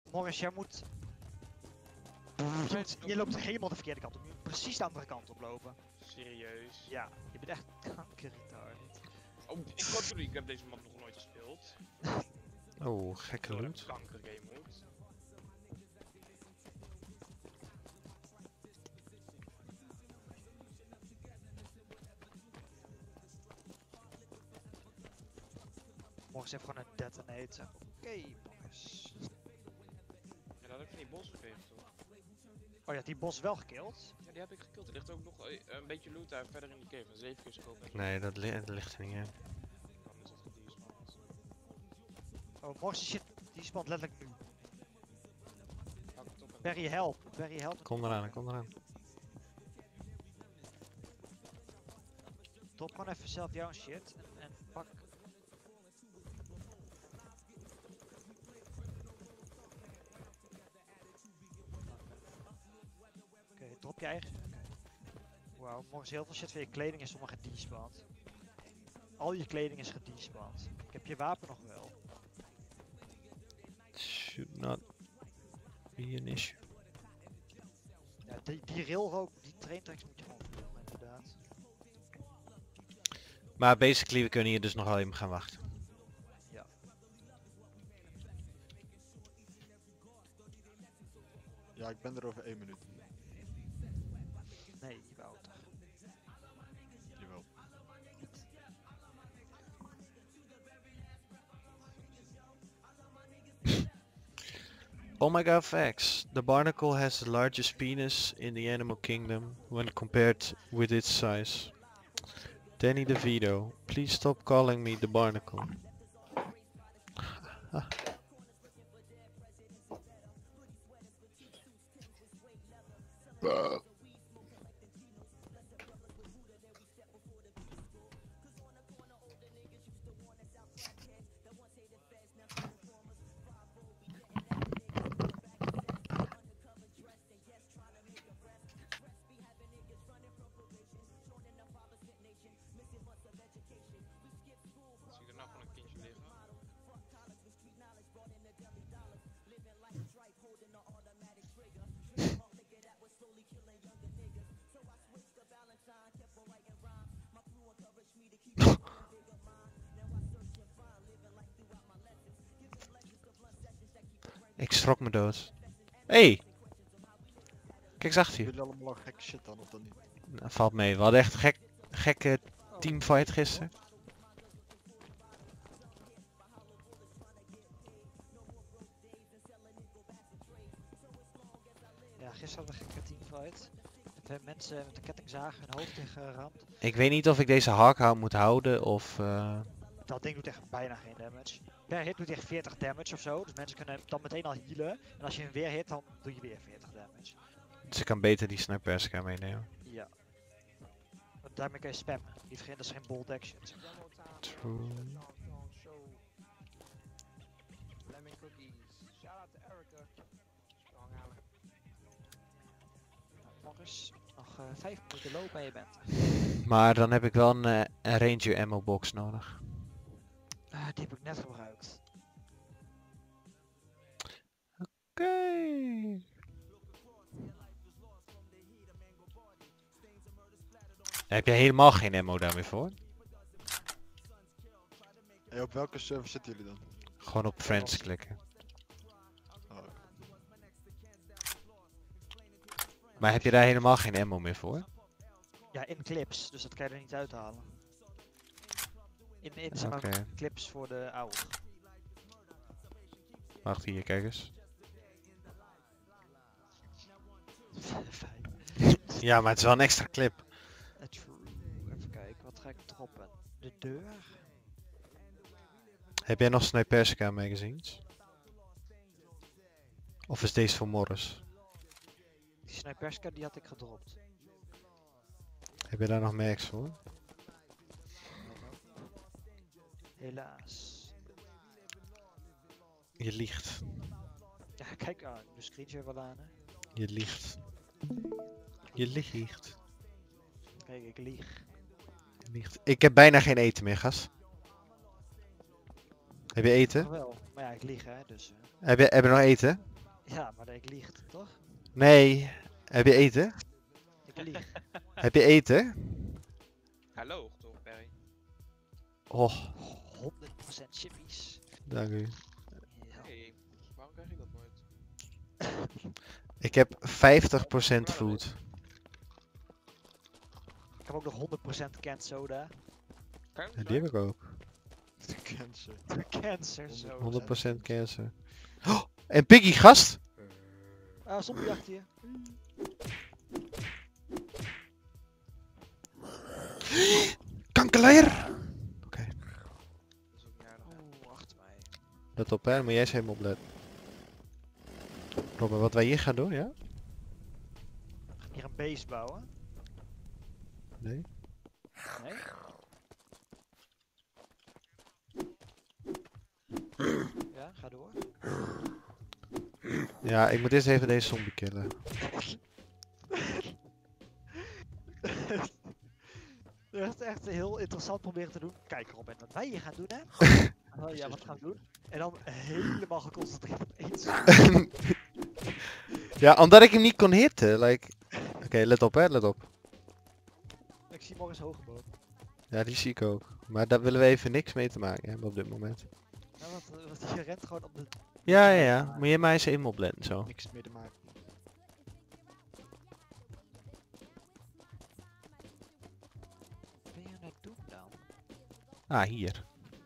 Morris, jij moet... Je loopt helemaal de verkeerde kant op. Je moet precies de andere kant op lopen. Serieus? Ja, je bent echt kankerretard. Oh, ik heb deze map nog nooit gespeeld. Oh, gekke Door een loot. kankergame moet. Morris heeft gewoon een detonator. Oké, Morris. Ja, dat heb ik van die bos gekregen toch? Oh ja, die bos wel gekild. Ja, die heb ik gekild. Er ligt ook nog een beetje loot daar verder in die cave. 7 keer scope. Nee, dat ligt er niet in. Dan is het gedespawnd. Oh, Morris, shit, die spant letterlijk nu. Pak het op en... Barry, help. Barry, help. Kom eraan, kom eraan. Drop gewoon even zelf jouw shit en pak. Oké, drop je eigen. Wauw, Morris, heel veel shit van je kleding is zomaar gedespawnd. Al je kleding is gedespawnd. Ik heb je wapen nog wel. Should not be an issue. Ja, die railroad, die traintracks moet je gewoon filmen, inderdaad. Maar basically, we kunnen hier dus nog wel even gaan wachten. Ja, ik ben er over 1 minuut. Nee, Wouter. Jawel. Oh my god, facts. The barnacle has the largest penis in the animal kingdom when compared with its size. Danny DeVito, please stop calling me the barnacle. Zie ik er nou gewoon een kindje liggen? Ik schrok me dood. Hey! Kijk eens achter je. Jullie allemaal gekke shit dan, of dan niet? Nou, valt mee. We hadden echt een gekke teamfight gisteren. Ja, gisteren hadden we een gekke teamfight. Met twee mensen met een kettingzaag hun hoofd ingeramd. Ik weet niet of ik deze hardhound moet houden of... Dat ding doet echt bijna geen damage. Per hit doet hij echt 40 damage of zo. Dus mensen kunnen dan meteen al healen. En als je hem weer hit, dan doe je weer 40 damage. Dus ik kan beter die sniper meenemen. Ja. Want daarmee kan je spammen. Niet vergeten, dat is geen bold action. True. Lemon cookies. Shout out to Erica. Strong Allen. Morris, nog 5 minuten lopen en je bent er. Maar dan heb ik wel een Ranger ammo box nodig. Die heb ik net gebruikt. Oké. Heb je helemaal geen ammo daarmee voor? Hey, op welke server zitten jullie dan? Gewoon op friends klikken. Oh, Maar heb je daar helemaal geen ammo meer voor? Ja, in clips, dus dat kan je er niet uithalen. In zeg maar, Oké. clips voor de oude. Wacht hier, kijk eens. Fijn. Ja, maar het is wel een extra clip. True. Even kijken, wat ga ik droppen? De deur? Heb jij nog Sniperska magazines? Of is deze voor Morris? Die sniperska die had ik gedropt. Heb je daar nog mags voor? Helaas. Je liegt. Ja, kijk aan, de screenshot wel aan hè. Je liegt. Je liegt. Kijk, ik lieg. Je liegt. Ik heb bijna geen eten meer, gast. Heb je eten? Nog wel, maar ja, ik lieg hè, dus... Heb je nog eten? ik lieg, toch? Nee. Heb je eten? Ik lieg. Heb je eten? Hallo, toch, Perry? Oh, 100% chippies. dank u. Ja. Hey, waarom krijg ik dat nooit? Ik heb 50% food. Ik heb ook nog 100% canned soda. Kan je Ja, die heb ik ook. De cancer. Cancer soda. 100% cancer. Oh, en Piggy, gast! Ah, zombie achter je. Kankerleier! Dat is ook niet aardig. hè? Oeh, achter mij. Let op, hè. Dan moet jij eens helemaal opletten. Robin, wat wij hier gaan doen, ja? Hier een base bouwen. Nee? Nee? Ja, ga door. Ja, ik moet eerst even deze zombie killen. Je hebt echt heel interessant proberen te doen. Kijk Robin, wat wij hier gaan doen hè. Oh, ja, wat gaan we doen? En dan helemaal geconcentreerd op één zombie. Ja, omdat ik hem niet kon hitten, like... Oké, let op, hè. Let op. Ik zie Morris Hogeboom. Ja, die zie ik ook. Maar daar willen we even niks mee te maken hebben op dit moment. Ja, want je rent gewoon op de... Ja, ja, ja. Moet je mij eens even opletten, zo. Niks meer te maken. Wat ben je aan het doen dan? Ah, hier.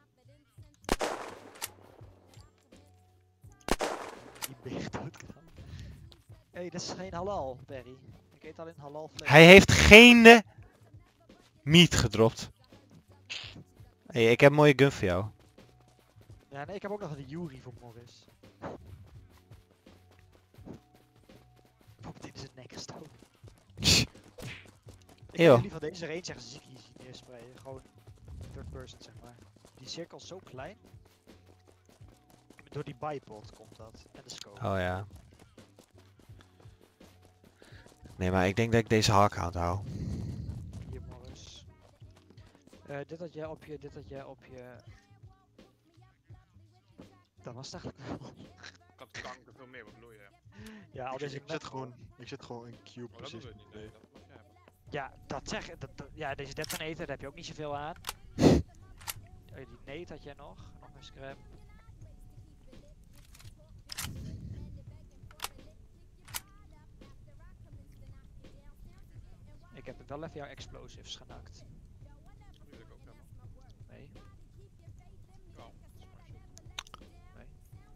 Die beer doodgedaan. Hé, dit is geen halal, Perry. Ik eet alleen halal vlees. Hij heeft geen meat gedropt. Hey, ik heb een mooie gun voor jou. Ja, nee, ik heb ook nog een Yuri voor Morris. Op dit is het nek gestoken. Ik Eeuw. heb jullie van deze range echt ziek hier zien neersprayen. Gewoon third person zeg maar. Die cirkel is zo klein. Door die bipod komt dat. En de scope. Oh ja. Nee, maar ik denk dat ik deze hardhound hou. Hier Morris. Dit had jij op je... Dat was het eigenlijk wel. Ik had kanker veel meer, wat bedoel je? Ja, al deze Ik zit gewoon in cube Maar dat doen precies. we niet, nee, dat mag jij hebben. Ja, dat zeg ja, deze detonator, daar heb je ook niet zoveel aan. Oh, die nate had jij nog. Nog een scrap. Ik heb wel even jouw explosives genakt. Die wil ik ook hebben. Nee. Oh, dat is mooi shit. Nee.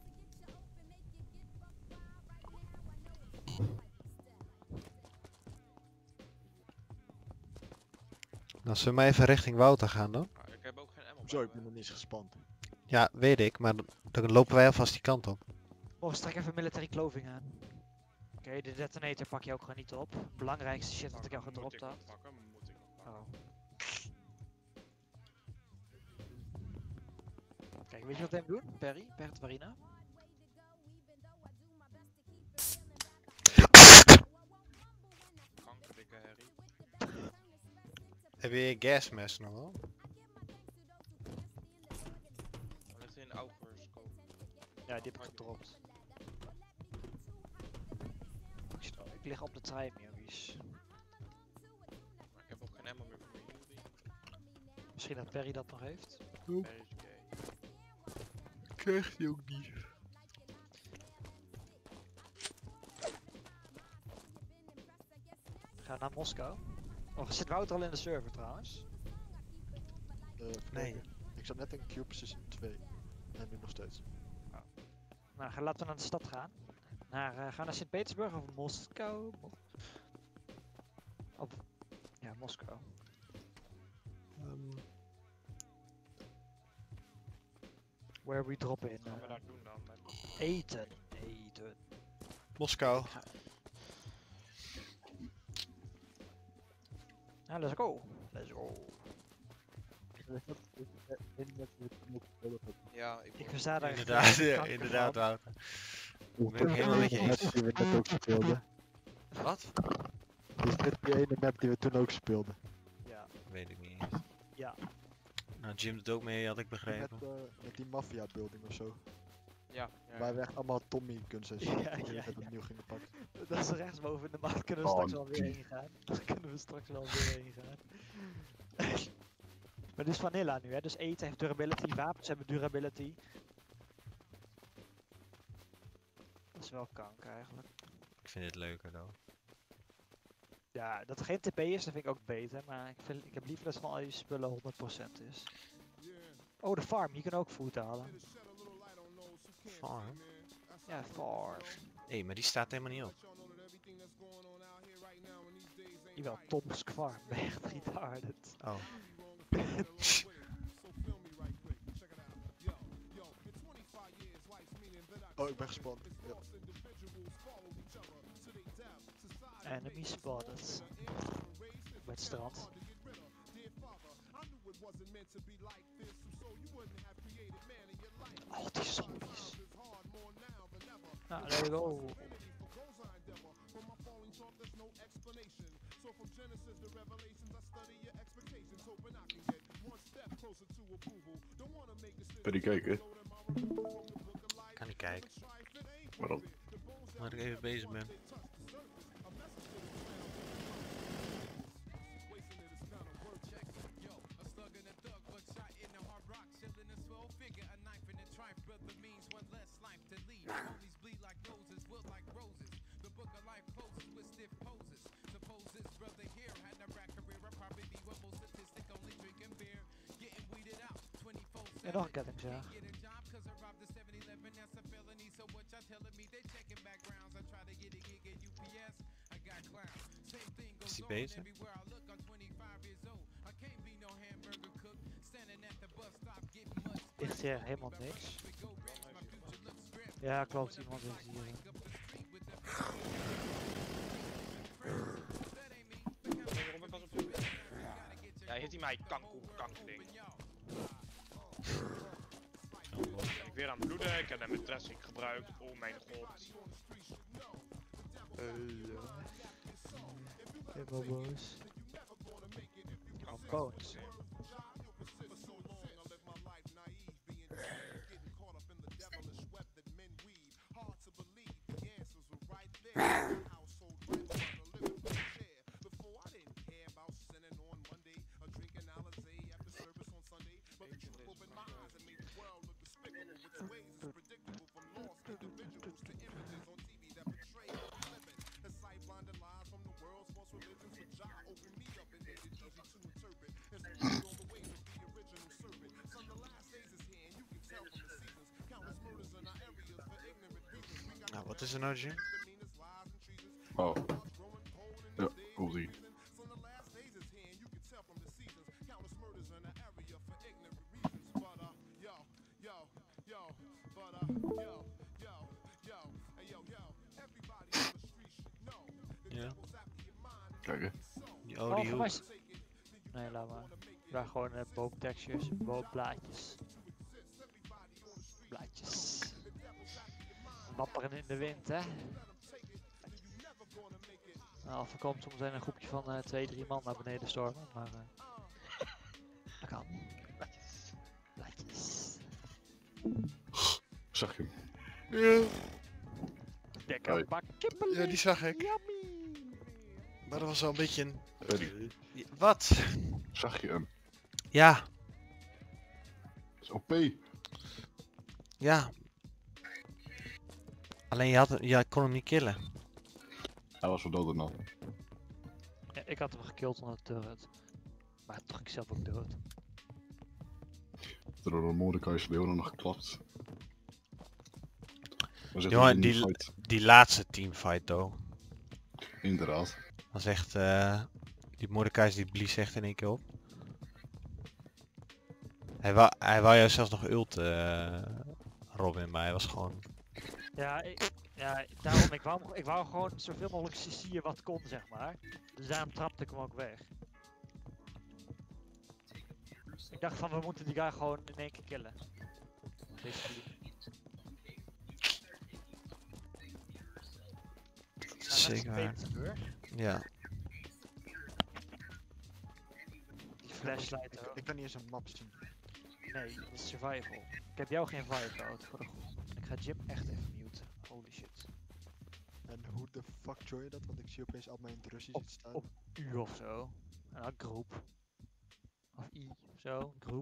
Dan zullen we maar even richting Wouter gaan dan. Maar ik heb ook geen ammo Zo, bij ik ben me. nog niet eens gespand. Ja, weet ik, maar dan lopen wij alvast die kant op. Oh, trek even military clothing aan. Oké, de detonator pak je ook gewoon niet op. Belangrijkste shit wat ik al Moet gedropt ik had. nog pakken? Moet ik nog pakken? Oh. Kijk, weet je wat we hem doen? Perry? Bert Varina? Kankerdikke herrie. Heb je je gasmask nog wel? Dan ligt hij in Augerscope. Ja, die heb ik gedropt. Ik lig op de trein, jongens. Maar ik heb ook geen ammo meer voor mijn Yuri. Misschien dat Perry dat nog heeft. Perry is gay. Krijgt hij ook niet. Ga naar Moskou. Oh, zit Wouter al in de server trouwens? Even Nee. kijken. Ik zat net in cube position 2. En nu nog steeds. Nou, laten we naar de stad gaan. Gaan we naar Sint-Petersburg of Moskou? Ja, Moskou. Where we droppen in. Wat gaan we daar doen dan? Met... Eten. Eten. Moskou. Ja, let's go. Let's go. Ja, Ik versta daar echt Inderdaad, geen ja, kanker inderdaad van. Wouter. Ben ik helemaal met je eens. Die we net ook speelden. Wat? Is dit die ene map die we toen ook speelden? Ja. Weet ik niet eens. Ja. Nou, Jim doet ook mee, had ik begrepen. Met die maffia building of zo. Ja. Wij hebben echt allemaal Tommy kunstjes. Ja, Die ja, we net ja. opnieuw gingen pakken. Dat is rechtsboven in de map. Kunnen we Oh, straks wel weer die. heen gaan. Daar kunnen we straks wel weer heen gaan. Maar dit is vanilla nu, hè? Dus eten heeft durability, wapens hebben durability. Dat is wel kanker eigenlijk. Ik vind dit leuker though. Ja, dat er geen TP is, dat vind ik ook beter. Maar ik heb liever dat van al je spullen 100% is. Oh, de farm. Je kan ook food halen. Farm? Ja, farm. Hé, maar die staat helemaal niet op. Jawel, Tom's farm. Ben je echt retarded. Oh. Oh, ik ben gespannen. Ja. Enemy spotted. Bij het strand. Oh, die zombies. Nou, there you go. Kan die kijken? Kan niet kijken. Waarom? Omdat ik even bezig ben. En nog een kettingzaag. Is die bezig? Ligt hier helemaal niks. Ja, klopt. Iemand is hier. Robin, pas op toe. Ja, heeft hij mij kankerding. Ik weer aan het bloeden, ik heb net mijn dressing gebruikt. Oh mijn god. Helemaal boos. Oh, bones. Nou, wat is er nou, Jim? Oh. Ja, Uzi. Ja. Kijk hè. Die Oh, die voor hoek. mij is... Nee, laat maar. Daar gewoon boomtextures, boomblaadjes. Blaadjes. Wapperen in de wind, hè? Nou, of er komt soms een groepje van 2-3 man naar beneden stormen, maar dat kan. Blaadjes. Zag je hem? Ja. Lekker Hoi. bak kippeling. Ja, die zag ik. Yummy. Maar dat was wel een beetje een... Eddie, Wat? zag je hem? Ja, Dat is OP. ja. Alleen je kon hem niet killen. Hij was wel dood en al. Ja, ik had hem gekild onder de turret. Maar toch ik zelf ook dood. Door de Mordecai's Leeuwen nog geklapt. We zitten Jongen, in die- die fight. Die laatste teamfight, though. Inderdaad. Was echt... die Mordecai die blies echt in één keer op. Hij wou juist zelfs nog ult, Robin, maar hij was gewoon... Ja, daarom, ik wou gewoon zoveel mogelijk CC'en wat kon, zeg maar. Dus daarom trapte ik hem ook weg. Ik dacht van, we moeten die guy gewoon in één keer killen. Basically. Zeker waar. Ja. Die flashlight ook. Ik kan niet eens een map zien. Nee, dit is survival. Ik heb jou geen vibe code voor de groep. Ik ga Jim echt even muten. Holy shit. En hoe de fuck join je dat? Want ik zie opeens al mijn Russisch Op- iets staan. op U of zo. En dan groep. Of I of zo, groep.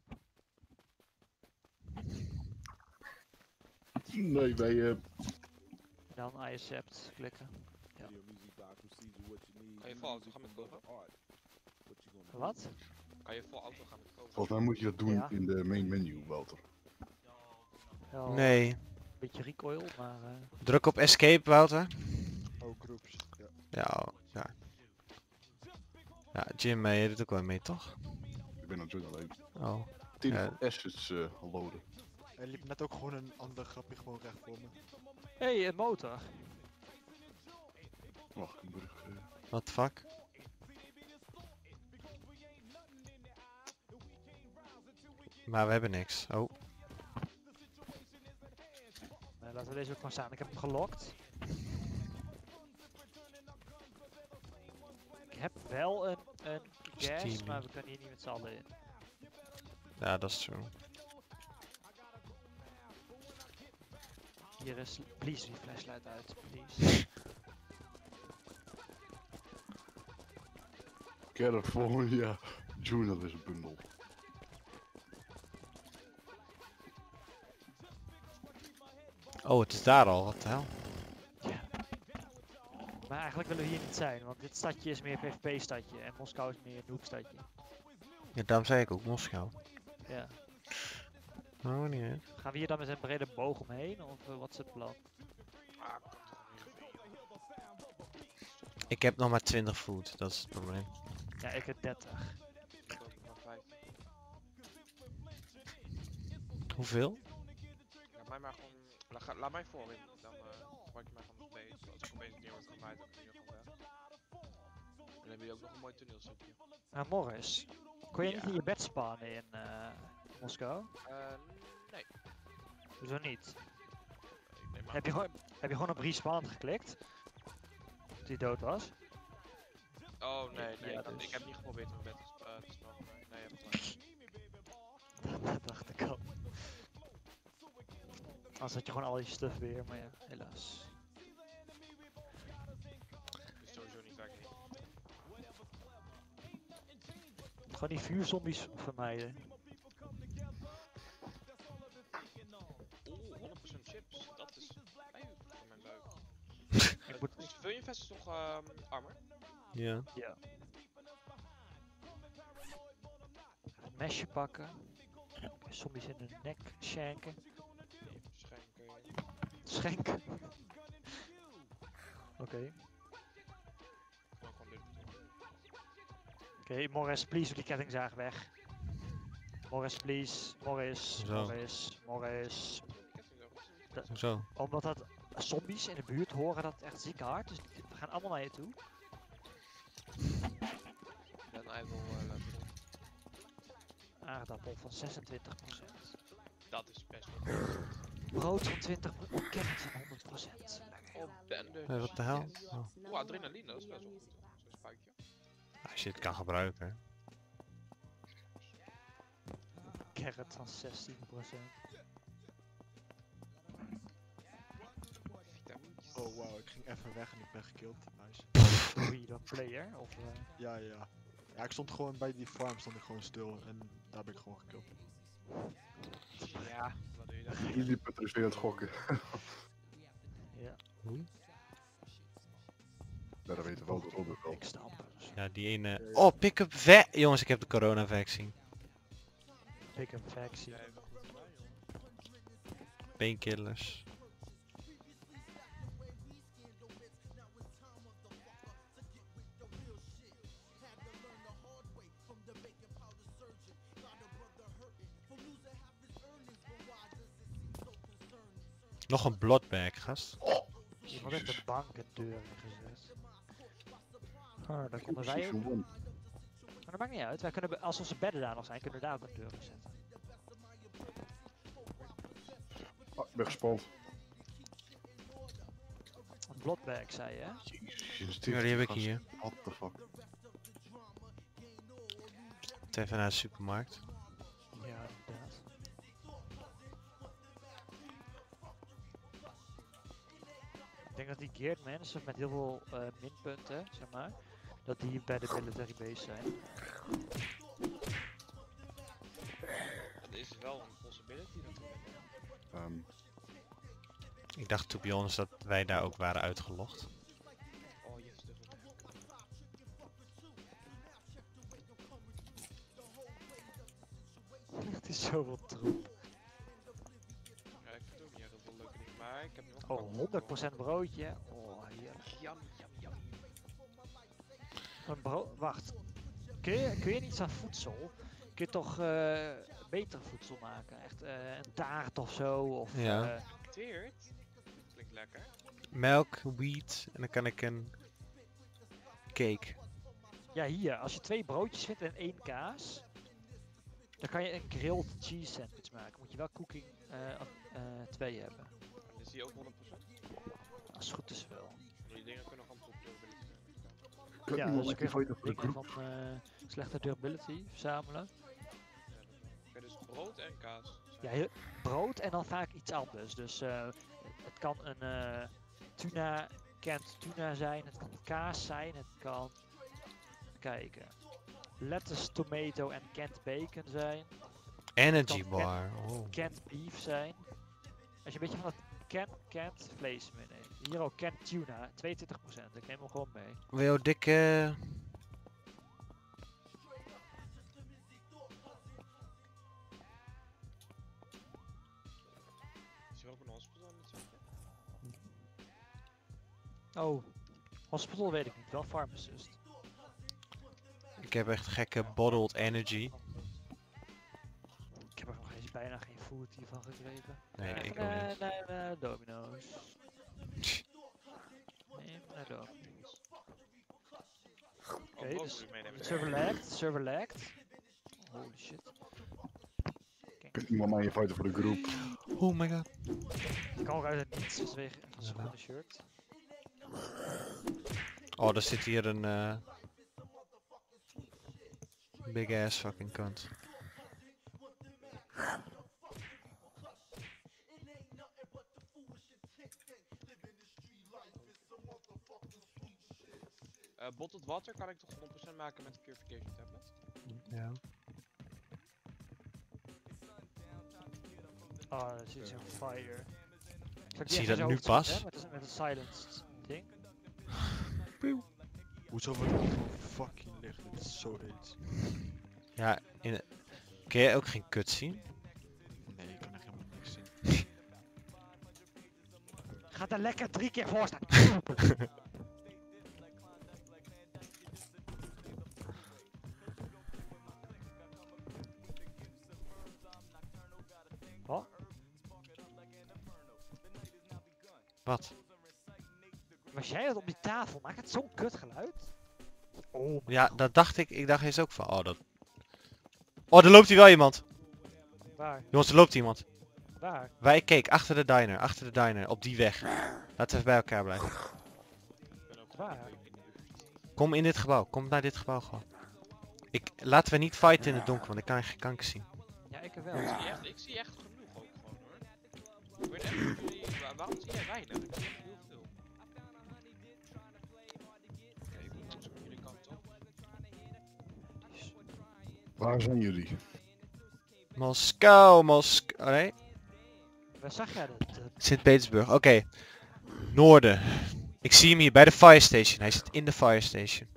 Nee, bij En dan I accept klikken. Video music by procedure, what you need. Kan je New vol auto music gaan met from cover? Brother Art. What you gonna do? Wat? Kan je vol auto gaan met cover? volgens mij moet je dat doen Ja. in de main menu, Walter. Wel, Nee. Een beetje recoil, maar... Druk op escape, Wouter. Oh, groups. Ja. Ja, ja. Ja, Jim, je doet ook wel mee, toch? Ik ben aan het joinen alleen. Oh. Telefoon assets loaden. Er liep net ook gewoon een ander grapje gewoon recht voor me. Hey, een motor. Wacht, ik moet What the fuck? Maar we hebben niks. Oh. Laten we deze ook gewoon staan. Ik heb hem gelokt. Ik heb wel een gas, Steamy. maar we kunnen hier niet met z'n allen in. Ja, dat is true. Hier is, please die flashlight uit, please. California Journalist Bundle. Oh, het is daar al. Wat de hel? Maar eigenlijk willen we hier niet zijn, want dit stadje is meer PvP stadje en Moskou is meer noob stadje. Ja, daarom zei ik ook Moskou. Ja. Oh, niet uit. Gaan we hier dan met een brede boog omheen, of wat is het plan? Ah, komt toch niet. Ik heb nog maar 20 food, dat is het probleem. Ja, ik heb 30. Ik ook nog 5. Hoeveel? Laat mij maar gewoon... Laat mij voorin. Dan gooi ik mij van de base. Als ik opeens een keer word gemaaid, dan kun je gewoon weg. En dan heb je ook nog een mooi toneelstukje. Nou, Morris, kon je niet Ja. in je bed spannen in Moskou? Nee. Hoezo niet? Ik neem aan. Heb je gewoon op respawn geklikt? Dat hij dood was? Oh, nee. Ja, Dan, dus. ik heb niet geprobeerd om bed te spannen. Nee, je hebt gelijk. Dat dacht ik al. Anders had je gewoon al je stuff weer, maar ja, helaas. Dus sowieso niet werken. Gewoon die vuurzombies vermijden. Oeh, 100% chips. Dat is fijn voor mijn buik. Ik moet... Vul je vest toch armor? Ja. Ja. Een mesje pakken. Zombies in de nek shanken. Schenken. Schenken. Oké. Gewoon dit. Oké, Morris, please doe die kettingzaag weg. Morris, please. Morris, Zo. Morris. Hoezo? Omdat dat zombies in de buurt horen dat echt ziek hard, dus die gaan allemaal naar je toe. Dan I will laten doen. Aardappel van 26%. Dat is best wel. Brood van 20%. Kennis van 100%. Oh, bende. Hey, wat de hel? Yes. Oh. Oeh, adrenaline, dat is best wel goed. Zo'n spuitje. Als je het kan gebruiken. Carrot van 16%. Vitamintjes. Oh wauw, ik ging even weg en ik ben gekilld. Nice. Wie dan player? Of, Ja, ja. Ja, ik stond gewoon bij die farm stond ik gewoon stil en daar ben ik gewoon gekilld. Ja, wat doe je dan? Jullie is weer aan het gokken. ja, Ja, dat weten we wel, dat ook wel. ik stampen. Ja, die ene... Oh, pick-up jongens, ik heb de corona vaccine. Pick-up vaccine. Ja, even goed erbij, joh. Painkillers. Nog een bloodbag, gast. Iemand heeft de bank een deur ingezet. Oh, dan konden wij ook. Season 1. Maar dat maakt niet uit. Wij kunnen, als onze bedden daar nog zijn, kunnen we daar ook een deur in zetten. Ah, ik ben gespand. Een bloodbag, zei je, hè? Jezus, Ja, die heb ik gast. hier. What the fuck. Even naar de supermarkt. Ja, inderdaad. Ik denk dat die geared mensen met heel veel minpunten, zeg maar, dat die bij de military base zijn. Dat is wel een possibility natuurlijk. Ehm, Ik dacht to be honest dat wij daar ook waren uitgelogd. Oh, je hebt het even weg. Het is zoveel troep. Ja, ik vind ook niet echt heel veel leuke dingen, maar ik heb nog Oh, 100% broodje. Oh, heerlijk. Jam, jam, jam. Een wacht. Kun je iets aan voedsel? Kun je toch beter voedsel maken? Echt een taart of zo? Of, Ja. Teert? Klinkt lekker. Melk, wheat en dan kan ik een cake. ja, hier. Als je 2 broodjes vindt en 1 kaas, dan kan je een grilled cheese sandwich maken. Moet je wel cooking 2 hebben. En is die ook 100%? Als het goed is wel. Die dingen kunnen gewoon top durability zijn. kan Ja, iemand dus met die kun je foto voor de dingen groep? van slechte durability verzamelen. Oké, dus brood en kaas. Ja, brood en dan vaak iets anders. Dus het kan een canned tuna zijn, het kan kaas zijn, het kan, kijken, lettuce, tomato en canned bacon zijn, Energy kan bar. Oh. canned beef zijn. Als je een beetje van dat canned vlees meeneemt. Hier ook canned tuna, 22%, ik neem hem gewoon mee. Wil dikke... Is er ook een hospital in het centrum? Oh, hospital weet ik niet, wel pharmacist. Ik heb echt gekke bottled energy. Ik heb er nog eens bijna geen food hiervan gekregen. Nee, Even ik ook niet. naar Domino's. Nee, naar Domino's. Oké, brood dus moet ik meenemen. serverlekt. Holy shit. Kan iemand mij inviten voor de groep? Oh my god. Ik kan ook uit het niets vanwege een schone shirt. Oh, er zit hier een big ass fucking cunt. Bottled water kan ik toch 100% maken met een purification tablet? Ja. Oh, er zit zo'n fire. Zal ik die Zie je even dat zo nu opzoeken, pas? hè, met een silenced ding. Hoezo wordt het gewoon fucking licht? Dit is zo heet. Ja, kun jij ook geen kut zien? Nee, ik kan echt helemaal niks zien. Ga er lekker 3 keer voor staan. Wat? Wat? Was jij dat op die tafel? Maakt het zo'n kut geluid? Oh, Ja, dat dacht ik. Ik dacht eens ook van, oh dat... Oh, er loopt hier wel iemand. waar? Jongens, er loopt iemand. Waar? Wij keek achter de diner, op die weg. Laten we even bij elkaar blijven. Ik ben ook Waar? Kom in dit gebouw, kom naar dit gebouw gewoon. Laten we niet fighten in het donker, want ik kan geen kanker zien. Ja, ik er wel. Ik zie echt genoeg ook gewoon hoor. Ik weet echt niet of jullie... waarom zie jij weinig? Ik zie echt heel veel. Oké, ik moet langs jullie kant op. Waar zijn jullie? Moskou, Moskou. Oh, nee, Waar zag jij dat? Sint-Petersburg. Oké. Noorden. Ik zie hem hier bij de fire station. Hij zit in de fire station.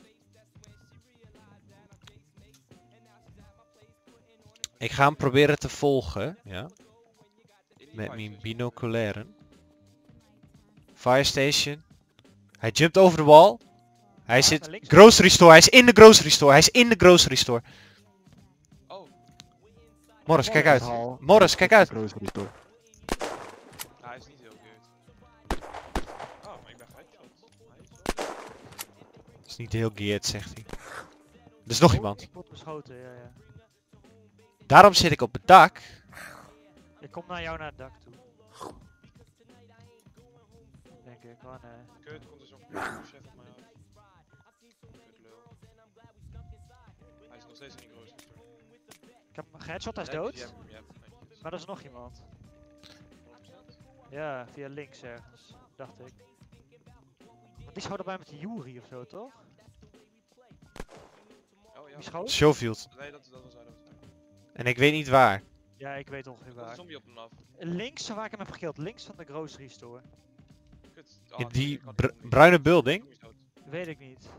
Ik ga hem proberen te volgen, ja. In die Met fight mijn dus. binoculairen. Fire station. Hij jumpt over de wall. Hij Ja, zit... naar links. Grocery store. Hij is in de grocery store. Hij is in de grocery store. Oh, Morris, kijk uit. Verhaal. Morris, kijk uit. Grocery store. hij is niet heel good. Oh, maar ik ben geheadshot. Nice. Is niet heel geared, zegt hij. Er is nog Oh, iemand. Ik word beschoten, ja, ja. Daarom zit ik op het dak. Ik kom naar jou naar het dak toe. Denk ik, oh nee. Kut, komt er zo'n chef op mij af. Kut lul. Hij is nog steeds in die grocery store. Ik heb hem geheadshot, hij is Netjes, dood. je hebt hem, je hebt hem, netjes. Maar er is nog iemand. 100%. Ja, via links ergens, dacht ik. Die schoot erbij met de Yuri of zo, toch? Oh ja. Wie schoot? Schofield. Nee, dat was hij. En ik weet niet waar. Ja, ik weet ongeveer Er komt een waar. zombie op hem af. Links van waar ik hem heb gekild, links van de grocery store. Kut. In Oh, die ik had die zombie. bruine building. Zombie is dood. Weet ik niet.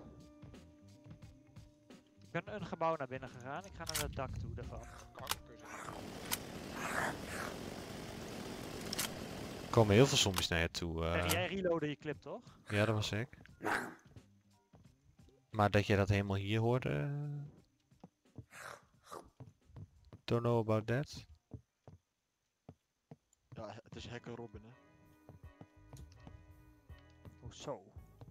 Ik ben een gebouw naar binnen gegaan, ik ga naar het dak toe daarvan. Kanker. Er komen heel veel zombies naar je toe. En jij reloadde je clip toch? Ja, dat was ik. Maar dat je dat helemaal hier hoorde... Don't know about that. Ja, het is Hacker Robin, hè. Oh zo.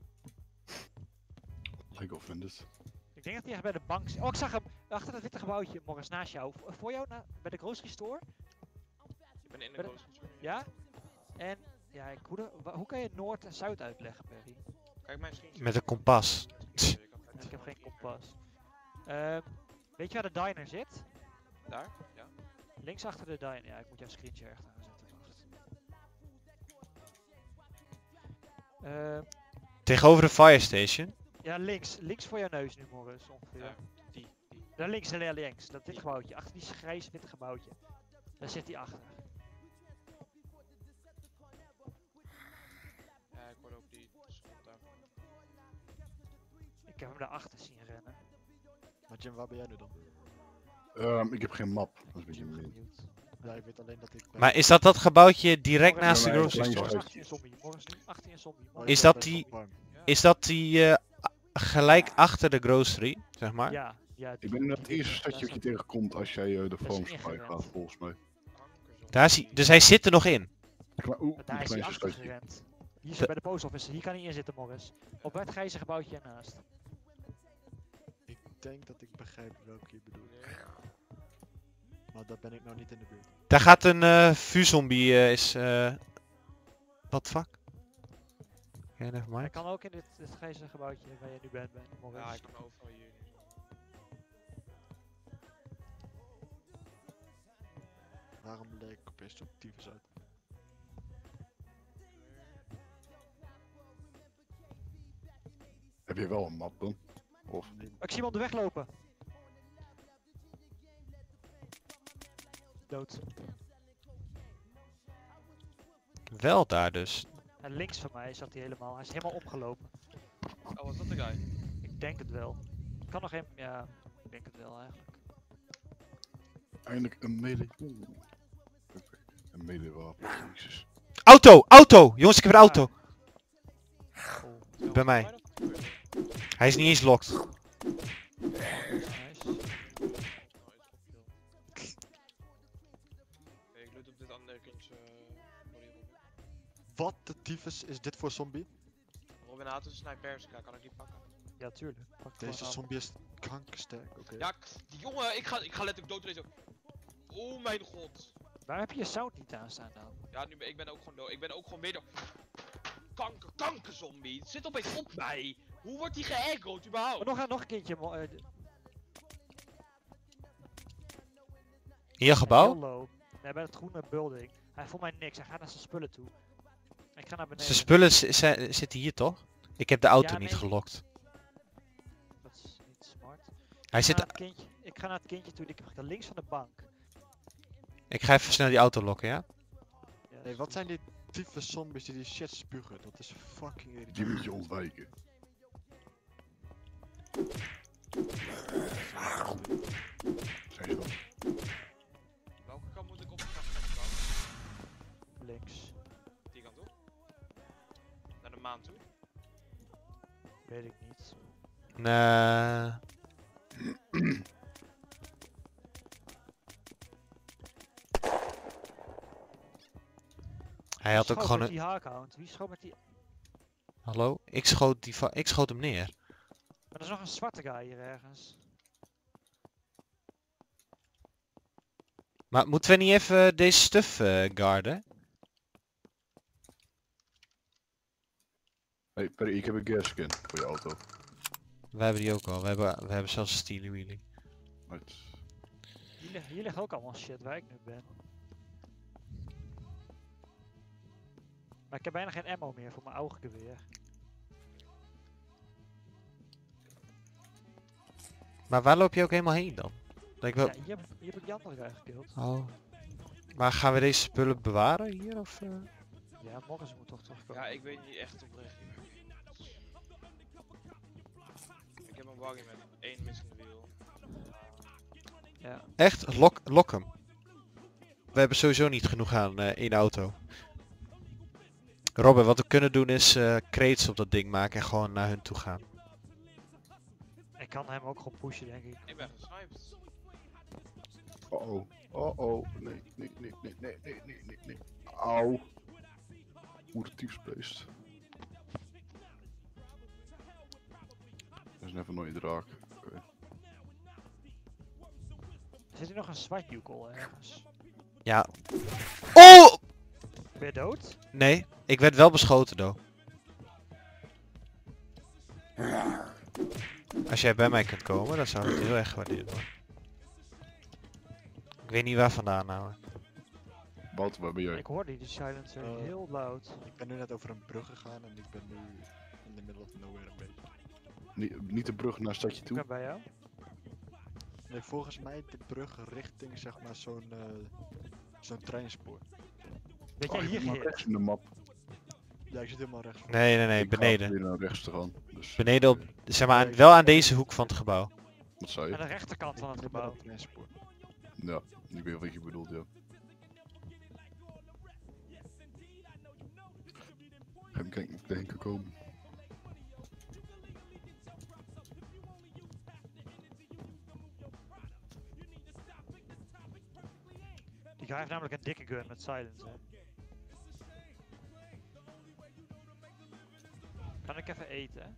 League of Legends. Ik denk dat hij echt bij de bank zit. Oh, ik zag hem! Achter dat witte gebouwtje, Morris, naast jou. Voor jou, bij de grocery store? Ik ben in de Bij de- grootste groep. Ja? En, ja, hoe kan je Noord en Zuid uitleggen, Perry? Kijk mijn screenshot. Met een kompas. Ik heb geen kompas. Weet je waar de diner zit? Daar? Ja. Links achter de diner. Ja, ik moet jouw screenshot echt aanzetten. Wacht. Tegenover de fire station. Ja, links voor jouw neus nu, Morris, ongeveer. Ja, die. Daar links, dat witte gebouwtje. Achter die grijze witte gebouwtje. Daar zit hij achter. Ja, ik hoorde ook die schot daar. Ik heb hem daarachter zien rennen. Maar Jim, waar ben jij nu dan? Ik heb geen map. Dat is een beetje Ik ben min. benieuwd. Ja, ik weet alleen dat ik... Maar is dat gebouwtje direct Morris, naast de nee, grocery nee, store? nee. Morris, 18 zombie. Morris, nu 18 zombie. Oh, Morris. Is ik dat ben bij die- Farm. Ja. Is dat die gelijk achter de grocery, zeg maar? Ja, ja. Ik ben het die- eerste stadje wat je daar tegenkomt als jij de is farms voorbij ingerend. gaat, volgens mij. Kankerzonde. Daar is hij, dus hij zit er nog in. staat- Daar Een is hij kleinste achter stadje. gerend. Hier De- is bij de post office. Hier kan hij in zitten, Morris. Op het grijze gebouwtje ernaast. Ik denk dat ik begrijp welke je bedoelt. Nee. Maar daar ben ik nou niet in de buurt. Daar gaat een vuurzombie is... What the fuck? Ja, never Hij mind. kan ook in dit grijze gebouwtje waar je nu bent, Morris. Ja, ik kan overal hier nu. Waarom lijk ik opeens op tyfus uit? Heb je wel een map dan? Of? Oh, ik zie hem op de weg lopen. Dood. Wel daar dus. En links van mij zat hij helemaal. Hij is helemaal opgelopen. Oh, was dat de guy? Ik denk het wel. Ik kan nog geen. Ja, ik denk het wel eigenlijk. Eindelijk een melee. Oeh. Oké, een melee wapen. Jezus. Auto! Auto! Jongens, ik heb een auto. Oh, Bij mij. Hij is niet eens locked. nice. Oké, ik loot op dit andere kindje. Body Robin. Wat de tyfus is dit voor zombie? Robin had een sniper, kan ik die pakken? Ja, tuurlijk. Pak het Deze gewoon aan. zombie is kankersterk, oké. Ja, die jongen, ik ga letterlijk dood deze. Oh mijn god. Waar heb je je sound niet aan staan dan? Ja, nu ik ben ook gewoon dood. Ik ben ook gewoon weer kankerzombie. Het zit opeens op mij. Hoe wordt die geaggroed überhaupt? Oh, nog een kindje. In je gebouw? Heel low. Nee, bij het groene building. Hij voelt mij niks. Hij gaat naar zijn spullen toe. Ik ga naar beneden. Zijn spullen zitten hier toch? Ik heb de auto Ja, niet nee. gelokt. Dat is niet smart. Hij Ik ga zit... naar het kindje, ik ga naar het kindje toe. Die ik heb gekillt. Links van de bank. Ik ga even snel die auto lokken, ja? Ja, Hey, wat zijn die tyfus zombies die shit spugen? Dat is fucking Die irritant. moet je ontwijken. Zijn zo. Welke kant moet ik op? links. Die kant op? Naar de maan toe? Weet ik niet. Nee. Hij had ook Schoot gewoon met een... die haakhound. Wie schoot met die... Hallo? Ik schoot hem neer. Maar er is nog een zwarte guy hier ergens. Maar moeten we niet even deze stuff guarden? Hey Perry, ik heb een gearscan voor je auto. We hebben die ook al. We hebben zelfs een Steely Wheelie. Right. Hier ligt ook allemaal shit waar ik nu ben. Maar ik heb bijna geen ammo meer voor mijn ooggeweer. Maar waar loop je ook helemaal heen dan? Ik wil... Ja, hier heb ik die andere guy gekild. Oh. Maar gaan we deze spullen bewaren hier of? Ja, Morris moet toch terugkomen. Ja, ik weet niet echt oprecht. Ik heb een wagen met 1 missing wheel. Ja. Echt? Lok hem. We hebben sowieso niet genoeg aan één auto. Robin, wat we kunnen doen is crates op dat ding maken en gewoon naar hun toe gaan. Ik kan hem ook gewoon pushen, denk ik. Ik ben gesniped. Oh. Oh. Nee. Nee. Auw. Hoe de tyfsbeest. Dat is even een nooie draak. Oké. Zit hier nog een zwartjoekel ergens? Ja. Oh! Ben je dood? Nee, ik werd wel beschoten though. Als jij bij mij kunt komen, dan zou ik het heel erg waarderen. Hoor. Ik weet niet waar vandaan nou. Wat, waar ben jij? Ik hoorde die silencer heel luid. Ik ben nu net over een brug gegaan en ik ben nu in the middle of nowhere een beetje. Niet de brug naar stadje Ik toe. ben bij jou. Nee, volgens mij de brug richting zeg maar zo'n treinspoor. Weet jij Oh, hier ik ben gehit? rechts in de map. Ja, ik zit helemaal rechts voor. Nee, Ik ga beneden. weer naar rechts te gaan. Dus, Beneden op, zeg maar, wel aan deze hoek van het gebouw. wat zei Aan je? de rechterkant van het Ik ben op gebouw. het treinspoor. Ja, ik weet wat je bedoelt, ja. Even kijken of ik daarheen kan komen. Die guy heeft namelijk een dikke gun met silencer. Kan ik even eten?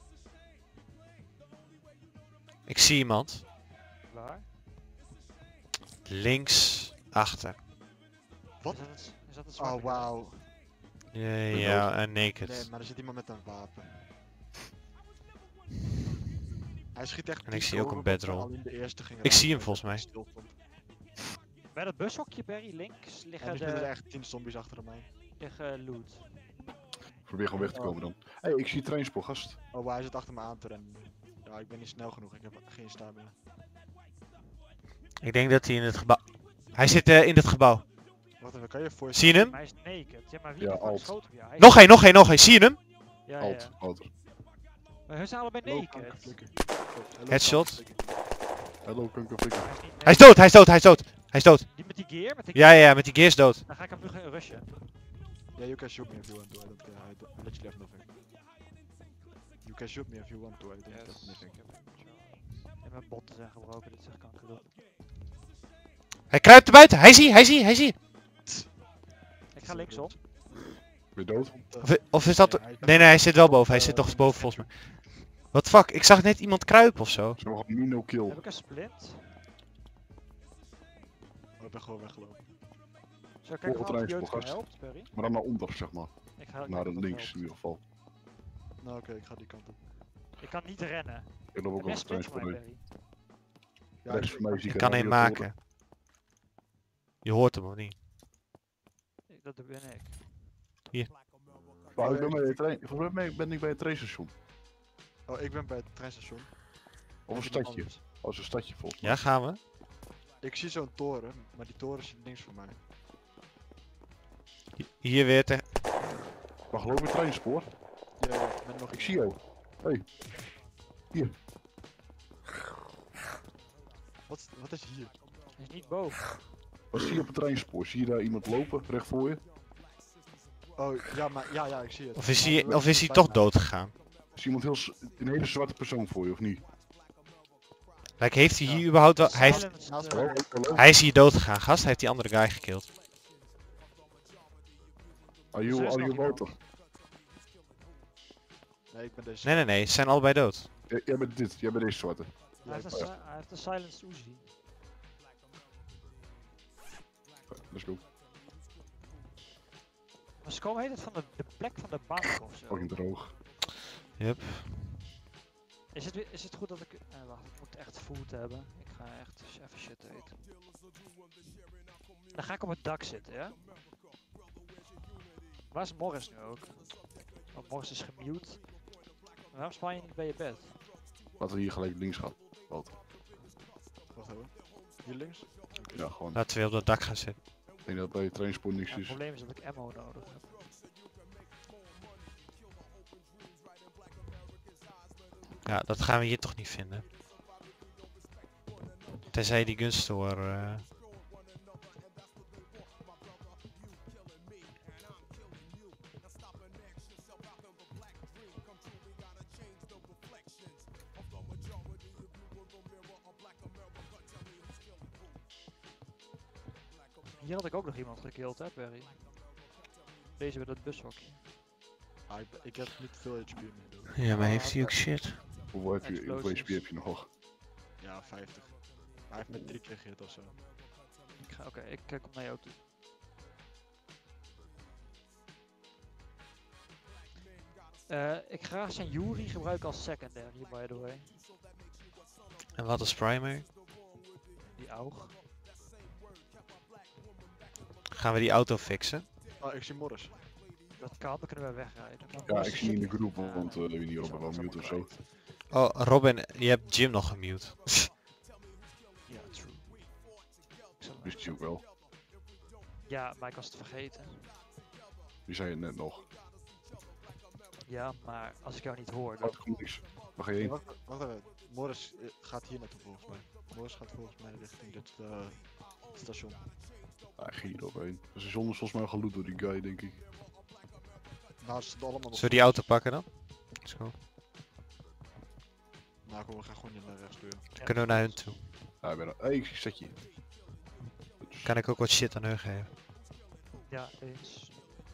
Ik zie iemand. Waar? Links achter. Wat? Is dat het zwarte Oh, guy? wauw. Ja, en Nee, naked. maar er zit iemand met een wapen. Hij schiet echt En ik diep zie ook over, een want we bedroll. al in de eerste gingen Ik zie hem raken, volgens mij. stil stond. Bij dat bushokje, Barry, links En liggen nu zitten er de echt 10 zombies achter mij. loot. Probeer gewoon weg te komen dan. Hé, ik zie treinspoor, gast. Oh, maar hij zit achter me aan te rennen. Ja, ik ben niet snel genoeg, ik heb geen stamina. Ik denk dat hij in het gebouw... Hij zit in het gebouw. Wat even, kan je voor Zie je hem? Maar hij is naked. Ja, maar wie Ja, heeft hem alt. geschoten op jou? Hij is- Nog één. Zie je hem? Ja, Alt, ja. alt. Maar hun zijn allebei naked. Headshot. Hallo, kankerflikker. Hij is niet Hij is naked. dood. Hij is dood. Die met die gear? Met die Ja, met die gear is dood. Dan ga ik hem nu gaan rushen. Yeah, you can shoot me if you want to, I don't care, I literally have nothing. You can shoot me if you want to, I don't have Yes, anything. ik heb hem. En mijn botten zijn gebroken, dit is echt kanker. Hij kruipt er buiten. Hij zie. Ik ga linksom. Ben je dood? Of is dat... Nee, hij zit wel boven. Hij zit nog boven volgens mij. Wat fuck, ik zag net iemand kruipen of zo. Ze hebben gewoon no kill. Heb ik een splint? Oh, ik ben gewoon weggelopen. Zal ik kijken of Volgend Jood rijspoor, kan gast. helpt, Barry? Maar dan naar onder, zeg maar. Ik ga Naar kijken de of links helpt. in ieder geval. Nou oké, ik ga die kant op. Ik kan niet rennen. Ik loop ook Heb jij nog splint voor treinspoor mij, mee. Barry? Ja, Rechts van mij zie Ik ik kan een één radio maken. Je hoort hem of niet? Dat ben ik. Maar ik ben bij het trein. Volgens mij ben ik bij het treinstation. Oh, ik ben bij het treinstation. Of een Iemand stadje. anders. Als een stadje volgens mij. Ja, gaan we. Ik zie zo'n toren, maar die toren zit links van mij. Hier weer te... Maar geloof ik het treinspoor? Ja, ik ben nog Ik zie jou. Wat is hier? Hij is niet boven. Wat zie je op het treinspoor? Zie je daar iemand lopen, recht voor je? Oh, ja, maar ja, ik zie het. Of is Maar hij, er of is hij bij toch mij. dood gegaan? Is iemand een hele zwarte persoon voor je, of niet? Like, heeft hij Ja. hier überhaupt wel... Hij, heeft, Silenced, Naast eh, mij. Hallo? hij is hier dood gegaan, gast. Hij heeft die andere guy gekild. Are Dus er you, is are nog you iemand. Wouter? Nee, ik ben deze. Nee. Ze zijn allebei dood. Jij bent dit, jij bent deze zwarte. Hij heeft een silenced Uzi. Let's go. Maar ze komen heet het van de plek van de bank of zo. Fucking droog. Yep. Is het goed dat ik... wacht, ik moet echt food hebben. Ik ga echt even shit eten. Dan ga ik op het dak zitten, ja? Waar is Morris nu ook? Oh, Morris is gemute. Waarom span je niet bij je bed? Laten we hier gelijk links gaan. Wat? Wacht even. Hier links? Ja, gewoon. Laten we op dat dak gaan zitten. Ik denk dat bij je trainspoor niks Ja, het is. probleem is dat ik ammo nodig heb. Ja, dat gaan we hier toch niet vinden. Tenzij je die gunstore... Hier had ik ook nog iemand gekilld, hè, Perry? Deze met het bushokje. Ah, ik heb niet veel HP meer. Doe. Ja, maar heeft hij ook shit? Hoeveel heb je, hoeveel Explosives. HP heb je nog? Ja, 50. Maar hij heeft met 3 keer gehit of zo. Oké, ik kom naar jou toe. Ik ga zijn Yuri gebruiken als secondary, by the way. En wat is primary? Die aug. Gaan we die auto fixen? Ah, ik zie Morris. Dat kan, dan kunnen we wegrijden. Maar Ja, Morris ik is zie in de shit. groep, Ja, want wie die niet is op wel allemaal mute of zo. kwijt. Oh, Robin, je hebt Jim nog gemute. Ja, true. Ik zal- Wist je ook wel. Ja, maar ik was het vergeten. Die zei het net nog. Ja, maar als ik jou niet hoor, Oh, dan... er komt niks. Waar ga je Hey, heen? wacht even. Morris gaat hier naartoe volgens mij. Morris gaat volgens mij richting dit station. Ah, ik ging hier overheen. De station is volgens mij al geloot door die guy, denk ik. Nou, ze zitten allemaal nog. Zullen we die auto pakken dan? Let's go. Nou, kom, we gaan gewoon hier naar rechts sturen. Dan kunnen we naar hun toe. Ah, ik ben er. Hey, ik zet je. Kan ik ook wat shit aan hun geven? Ja, eens.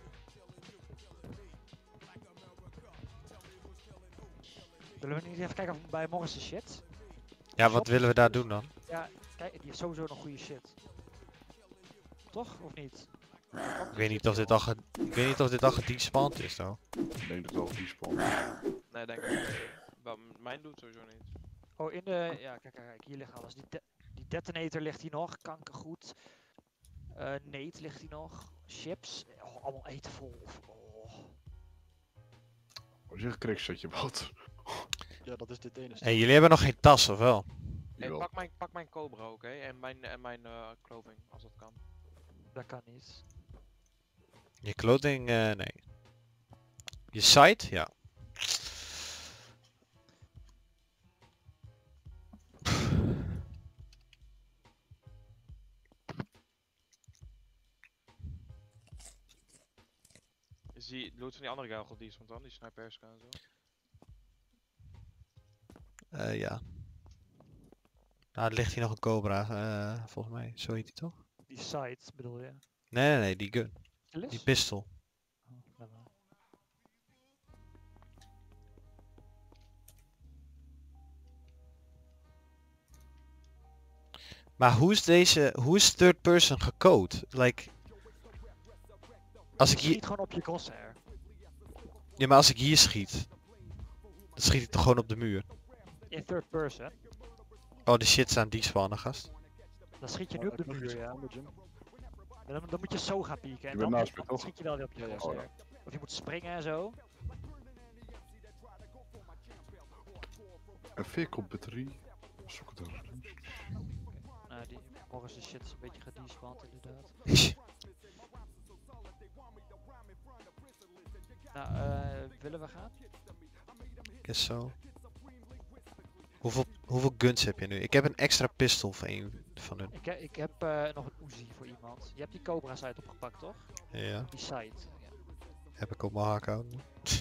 Willen we niet even kijken of bij Morris de shit? Ja, wat willen we daar doen dan? Ja, kijk, die heeft sowieso nog goede shit. Toch? Of niet? Ik weet niet of dit al ik weet niet of dit al gedespawned is though. Ik denk dat het wel die span. Nee, denk ik niet. Wel, mijn doet sowieso niet. Oh, in de... Ja, kijk, hier ligt alles. Die detonator ligt hier nog, kankergoed. Nate ligt hier nog. Chips. Oh, allemaal eten vol. Oh. Als je een crack zet je wat. Ja, dat is dit ene. Hey, jullie hebben nog geen tas of wel? Hey, Jawel. pak mijn Cobra, oké? En mijn clothing, als dat kan. Dat kan niet. Je clothing, nee. Je site? Ja. Is die loot van die andere guy al die is dan? Die snipers en zo? Ja. Nou, er ligt hier nog een Cobra, volgens mij. Zo heet hij toch? Die site bedoel je? Nee, die gun. Killis? Die pistol. Oh, laat maar. Maar hoe is third person gecode? Like, als ik Je hier, schiet gewoon op je crosshair. ja, maar als ik hier schiet, dan schiet ik toch gewoon op de muur. In third person. Oh, die shit staan despannen, gast. Dan schiet je nu op de muur, ja. Dan moet je zo gaan pieken. En bent dan, naast me, dan toch? schiet je wel weer op je Ja, ja. crosshair. Of je moet springen en zo. Een veerkopbatterie. Zoek het daar. Nou, die Morris de shit is een beetje gedespawnd inderdaad. Nou, willen we gaan? Guess so. Hoeveel guns heb je nu? Ik heb een extra pistol van een van hun. Ik heb nog een Uzi voor iemand. Je hebt die Cobra site opgepakt, toch? Ja, Die site. Ja. heb ik op mijn hak houden.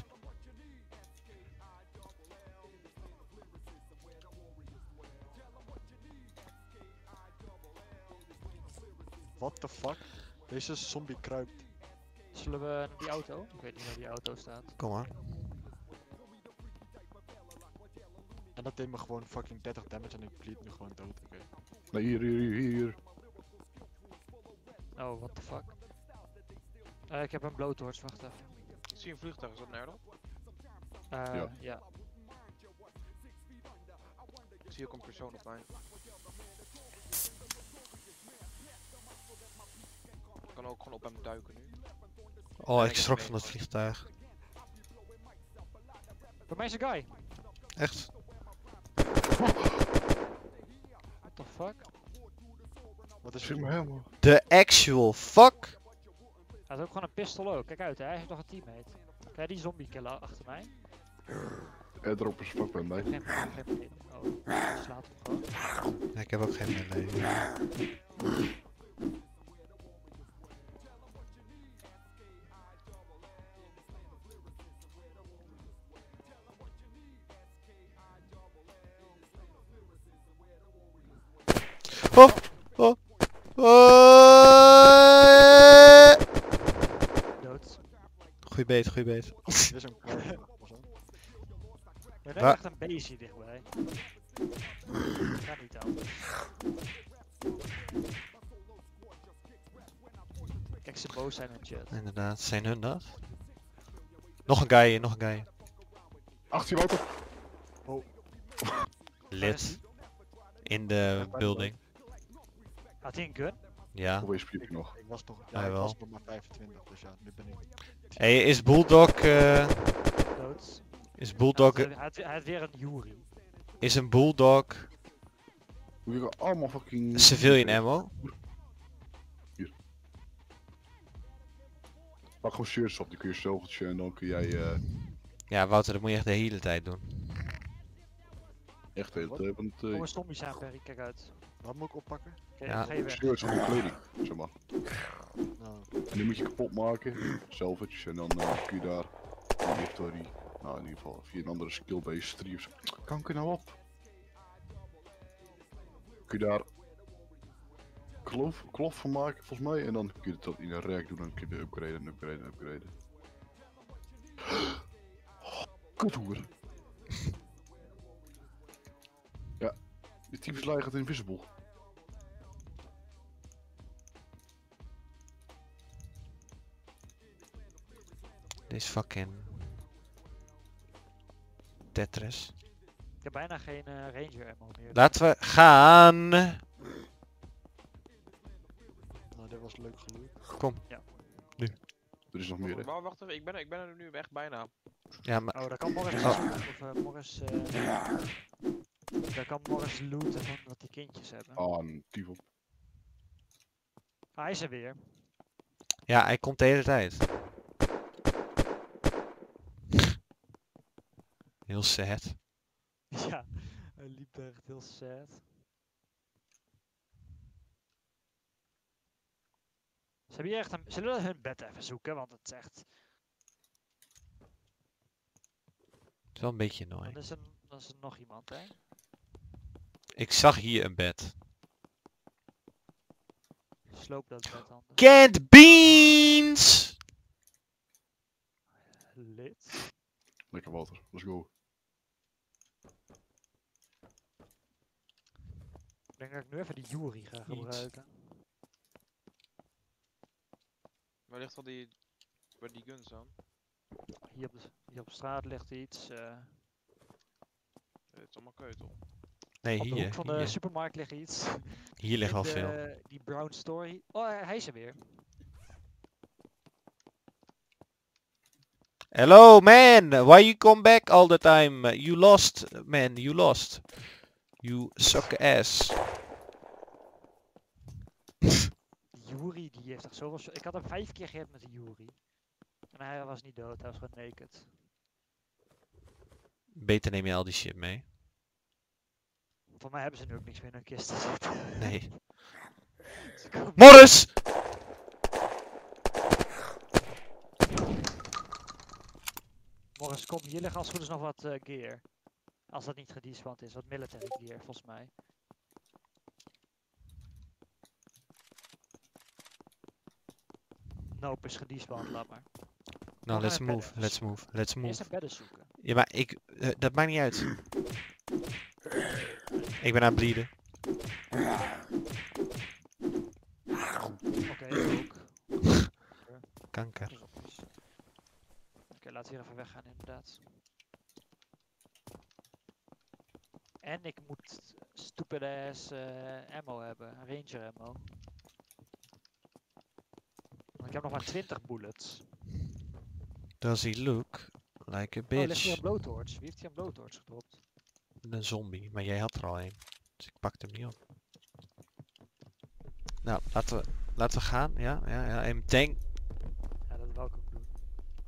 What the fuck? Deze zombie kruipt. Zullen we naar die auto? Ik weet niet waar die auto staat. Kom maar. En dat deed me gewoon fucking 30 damage en ik bleed nu gewoon dood. Oké. Nee, hier. Oh, what the fuck. Ik heb een blowtorch, wacht even. Ik zie een vliegtuig, is dat een airlock? Ja. Ik zie ook een persoon op mij. Ik kan ook gewoon op hem duiken nu. Oh, ik schrok van het vliegtuig. Bij mij is een guy. Echt? fuck? Wat is Schiet er? me helemaal. The actual fuck? Hij had ook gewoon een pistool ook. Kijk uit, hè. Hij heeft nog een teammate. Kijk die zombie killer achter mij. Airdrop is fuck bij mij. Geen probleem. Oh, hij slaat hem gewoon. Ja, ik heb ook geen melee. Oh! Oh! Dood. Goeie beet, goeie beet. Dit is een was dat? We hebben Waar- echt een beestje dichtbij. Gaat niet anders. Kijk, ze boos zijn in chat. Inderdaad, zijn hun dat? Nog een guy, nog een guy. Achter je auto. Lid. In de building. Had hij een gun? Ja. Hoe is je nog? Ik was nog, Hij ja, ik wel. was nog maar 25, dus ja, nu ben ik. Hey, is Bulldog, Dood. is Bulldog, Hij had weer een Yuri. is een Bulldog We gaan allemaal fucking... civilian ammo? Pak gewoon shirts op, die kun je zogeltje en dan kun jij Ja, Wouter, dat moet je echt de hele tijd doen. echt de hele tijd... Want, Kom een zombies aan, Perry. Kijk uit. Wat moet ik oppakken? Oké, Ja. ga je weg. shirts op je kleding, zeg maar. Nou, En die moet je kapot maken, zelfs, en dan kun je daar die victory, nou in ieder geval via een andere skill-based streams. Kanker nou op. Kun je daar klof van maken volgens mij en dan kun je dat in een rek doen en dan kun je upgraden. Oh, kuthoer. Ja, die tyfus gaat invisible. Dit is fucking Tetris. Ik heb bijna geen ranger ammo meer. Laten we gaan. nou, dit was leuk geluid. Kom. Er is nog meer hè. Maar wacht even, ik ben er nu echt bijna. Ja, maar Oh, daar kan Morris Oh. zoeken, of Morris... daar kan Morris looten van wat die kindjes hebben. Ah, een tyfel. Ah, hij is er weer. ja, hij komt de hele tijd. Heel sad. Ja, hij liep echt heel sad. Ze hebben hier echt een... Zullen we hun bed even zoeken? Want het is echt... Het is wel een beetje annoying. Dan is er nog iemand, hè? Ik zag hier een bed. Sloop dat bed anders. Canned beans! Lid. Lekker Walter, let's go. Ik denk dat ik nu even die Yuri ga Iets. gebruiken. Waar ligt al die guns dan? Hier op straat ligt iets. Het is allemaal keutel. Nee, Op de hoek hier. van de Hier, supermarkt ligt iets. hier ligt In al de- veel. Die Brown Story. Oh, hij is er weer. Hello man, why you come back all the time? You lost, man, you lost. You suck ass. Die Yuri, die heeft echt zoveel... Ik had hem 5 keer gehad met de Yuri. En hij was niet dood, hij was gewoon naked. Beter neem je al die shit mee. Voor mij hebben ze nu ook niks meer in hun kist te zitten. Nee. Ze komen- Morris! Morris, kom, hier liggen als het goed is nog wat gear. Als dat niet gedespawnd is, wat military gear volgens mij. Nope, is gedespawnd, laat maar. Nou, let's gaan move, verder. let's move, let's Eerst move. naar bedden zoeken. Ja, maar dat maakt niet uit. Ik ben aan het bleeden. Oké, ik ook. Kanker. Zombies. Oké, laten we hier even weggaan inderdaad. En ik moet stupid ass ammo hebben, ranger ammo. Want ik heb nog maar 20 bullets. Does he look like a Oh, ligt hier bitch? een blowtorch. Wie heeft hier een blowtorch gedropt? Een zombie, maar jij had er al een. Dus ik pakte hem niet op. Nou, laten we gaan. Ja. En tank. Ja, dat wil ik ook doen.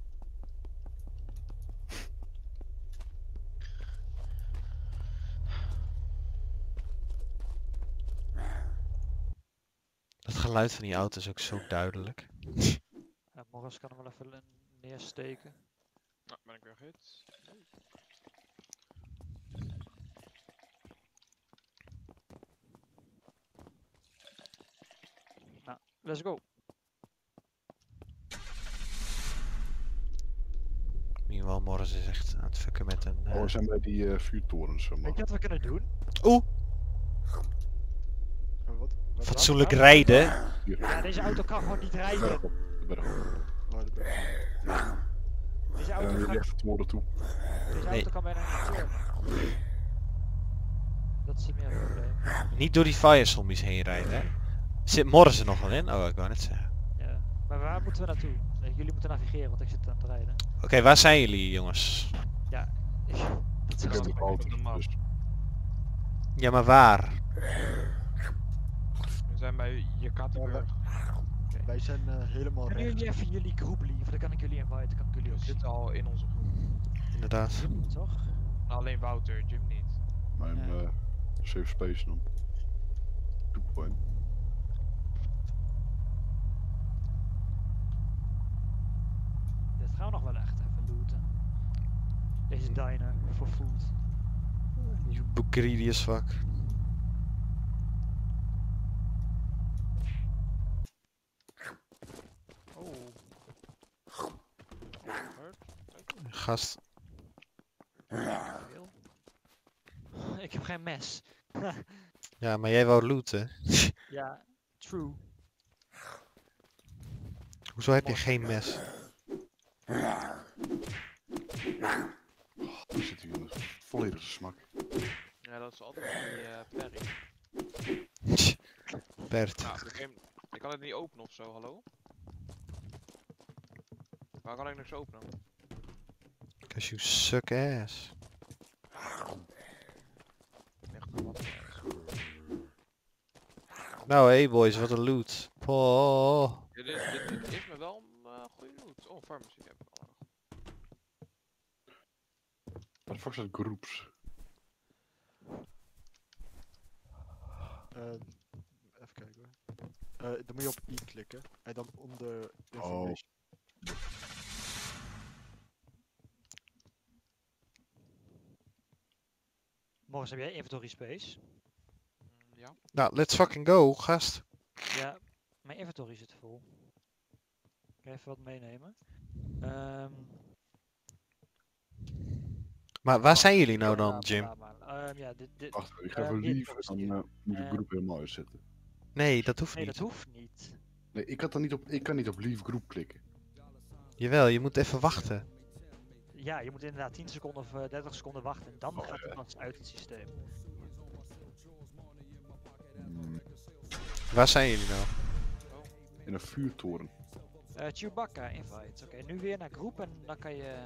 Het geluid van die auto is ook zo duidelijk. Ja, Morris kan hem wel even neersteken. Nou, ben ik weer hit. Nou, let's go. Meanwhile, Morris is echt aan het fucken met een... Oh, we zijn bij die vuurtorens. Weet je wat we kunnen doen? Oeh, Wat fatsoenlijk rijden. Hier, Ja, deze auto kan gewoon niet de rijden. berg op. De berg op. Oh, de berg. Deze En auto, jullie gaat, echt het toren toe. deze Nee. auto kan bijna niet turnen. Dat is meer het probleem. Niet door die fire zombies heen rijden, hè. Zit Morris er nog wel in? Oh, ik wou net zeggen. Ja. Maar waar moeten we naartoe? Nee, jullie moeten navigeren, want ik zit aan het rijden. Oké, waar zijn jullie, jongens? Ja. Dat Ik is ben wel de op auto. de map. Dus Ja, maar waar? We zijn bij Jekattenburg. Wij zijn helemaal Kunnen rechts. jullie even jullie groep leave? Dan kan ik jullie inviten, kan ik jullie We ook zien. zitten al in onze groep. Inderdaad. Toch? Alleen Wouter, Jim niet. mijn Ja. safe space dan. 2 point. Dit gaan we nog wel echt even looten. Deze diner voor food. You book greedy as fuck. Oh. Hurt? Gast. Veel. Ik heb geen mes. Ja, maar jij wou looten. Ja, true. Hoezo heb je geen mes? We zitten hier in de volledige smak. Ja, dat is altijd die Perry. Bert. Nou, de game... Ik kan het niet openen of zo, hallo? Waar kan ik niks openen? Cause you suck ass. Echt een wat. Nou, hey boys, wat een loot. Oh. Dit is me wel een goede loot. Oh, pharmacy heb ik al nog. Wat de fuck zijn groeps? Even kijken hoor. Dan moet je op I klikken. En dan onder Oh. information. Morgens heb jij inventory space? Ja. Nou, let's fucking go, gast. Ja, mijn inventory zit vol. Ik ga even wat meenemen. Maar waar zijn jullie nou Ja, dan, maar Jim? laat maar. Ja, dit. Wacht, ik ga even hier, lief en dan hier. moet de groep helemaal uitzetten. Nee, dat hoeft Nee, niet. dat hoeft niet. Nee, ik kan niet op leave groep klikken. Jawel, je moet even wachten. Ja, je moet inderdaad 10 seconden of 30 seconden wachten. En dan Oh, gaat ja. het pas uit het systeem. Hmm, Waar zijn jullie nou? in een vuurtoren. Chewbacca invite. Oké, nu weer naar groep en dan kan je...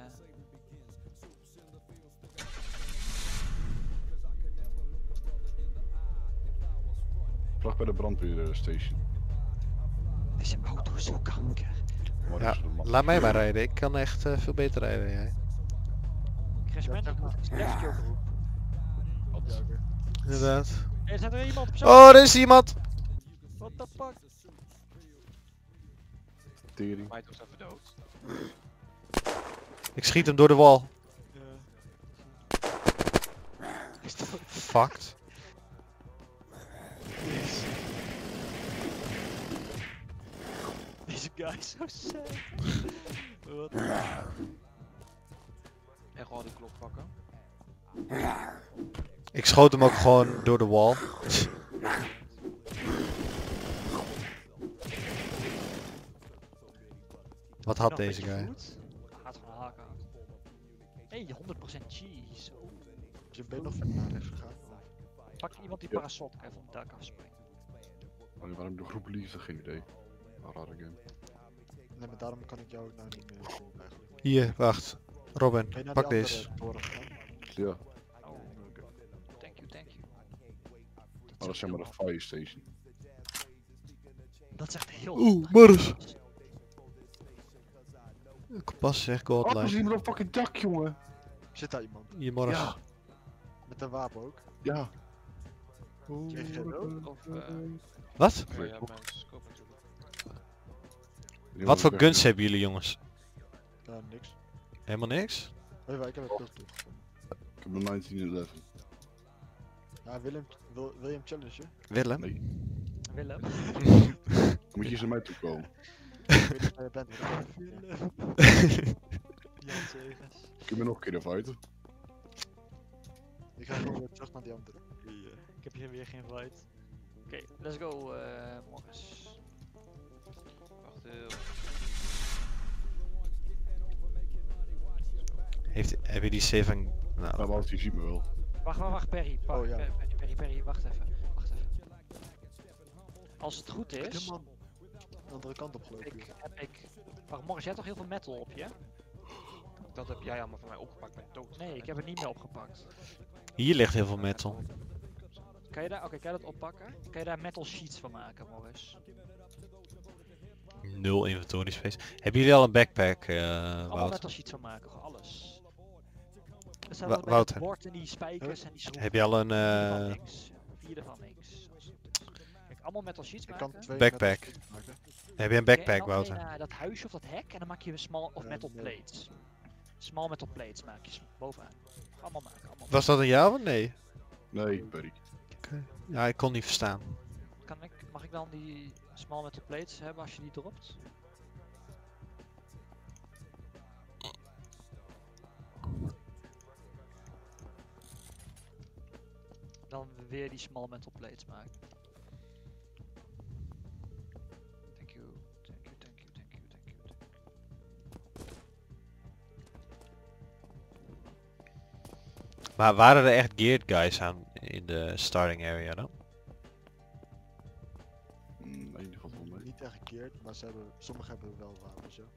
Vlak bij de brandweerstation. Deze auto is zo kanker. Maar Ja, is er een man. laat mij maar rijden. Ik kan echt veel beter rijden dan jij. Chris Ja, Mann, zeg maar. left your groep. Ja, oké. Inderdaad. Er staat er iemand op zo. Oh, er is iemand! What the fuck? Tering. Mij was even dood. Ik schiet hem door de wal. Is dat- Fucked. Deze guy is zo sad. Wat? En gewoon de klok pakken. Ik schoot hem ook gewoon door de wal. Wat had Nog een deze beetje guy? food? Hij gaat gewoon haken. Hey, 100% cheese. Oh. Dus je bent nog verder naar rechts gegaan. Pak iemand die Ja. parasol even van het dak afspringen. Oh, waarom de groep liefde? Geen idee. Een rare game. Nee, maar daarom kan ik jou nou niet meer zien eigenlijk. Hier, wacht. Robin, Ben je naar pak die deze. andere toren gegaan? Ja, Oh, thank you, thank you. maar dat is zeg maar de fire station. Dat is echt heel Oeh, handig. Boris. Kompas is echt Oh, er godlike. is iemand op een fucking dak, jongen. Zit daar iemand? Hier, Boris. Ja, Met een wapen ook? ja. Kreeg je dood? Of, Wat? Ja, ja, mijn scope natuurlijk. Wat voor guns hebben jullie, jongens? Ja, niks. Helemaal niks? Oh, ja, ik heb het toch toegevonden. Ik heb een 1911. Ja, Willem, wil je hem challengen? Willem? Nee. Willem. Dan moet je eens naar mij toe komen. Ik weet niet waar je bent. maar Willem. Jan Segers. Ik ben nog een keer de fighter. ik ga gewoon weer terug naar die andere. Ik heb hier weer geen fight. Oké, let's go, Morris. Wacht heel. Heb je die 7... Nou, Nou, want je ziet me wel. Wacht, Perry. Oh, ja. Perry, wacht even. Als het goed is, Helemaal de andere kant op gelopen. heb ik... Wacht, Morris, jij hebt toch heel veel metal op je? Dat heb jij allemaal van mij opgepakt met dood. Nee, ik heb het niet meer opgepakt. hier ligt heel veel metal. Kan je daar, oké, kan je dat oppakken? Kan je daar metal sheets van maken, Morris? 0 inventory space. Hebben jullie al een backpack, Allemaal Wout? metal sheets van maken, gewoon alles. Er staat Wa- wat bij Wouter. het bord en die spijkers en die schroeven. Heb je al een Vier van niks. Vierde van niks. Als het goed is. Kijk, allemaal metal sheets Ik kan maken. 2 Backpack. metal sheets maken. heb je een Oké, en backpack, dan ga je Wouter? naar dat huisje of dat hek en dan maak je small of metal nee. plates. Small metal plates maak je bovenaan. Allemaal maken, allemaal. Was dat een ja of een nee? Nee, Perry. Ja, ik kon niet verstaan. Mag ik dan die small metal plates hebben als je die dropt? Dan weer die small metal plates maken. Thank you, thank you, thank you, thank you, thank you. Maar waren er echt geared guys aan in de starting area dan? Nee, in ieder geval wel mee. Niet echt gekeerd, maar sommigen hebben wel wapens, ja.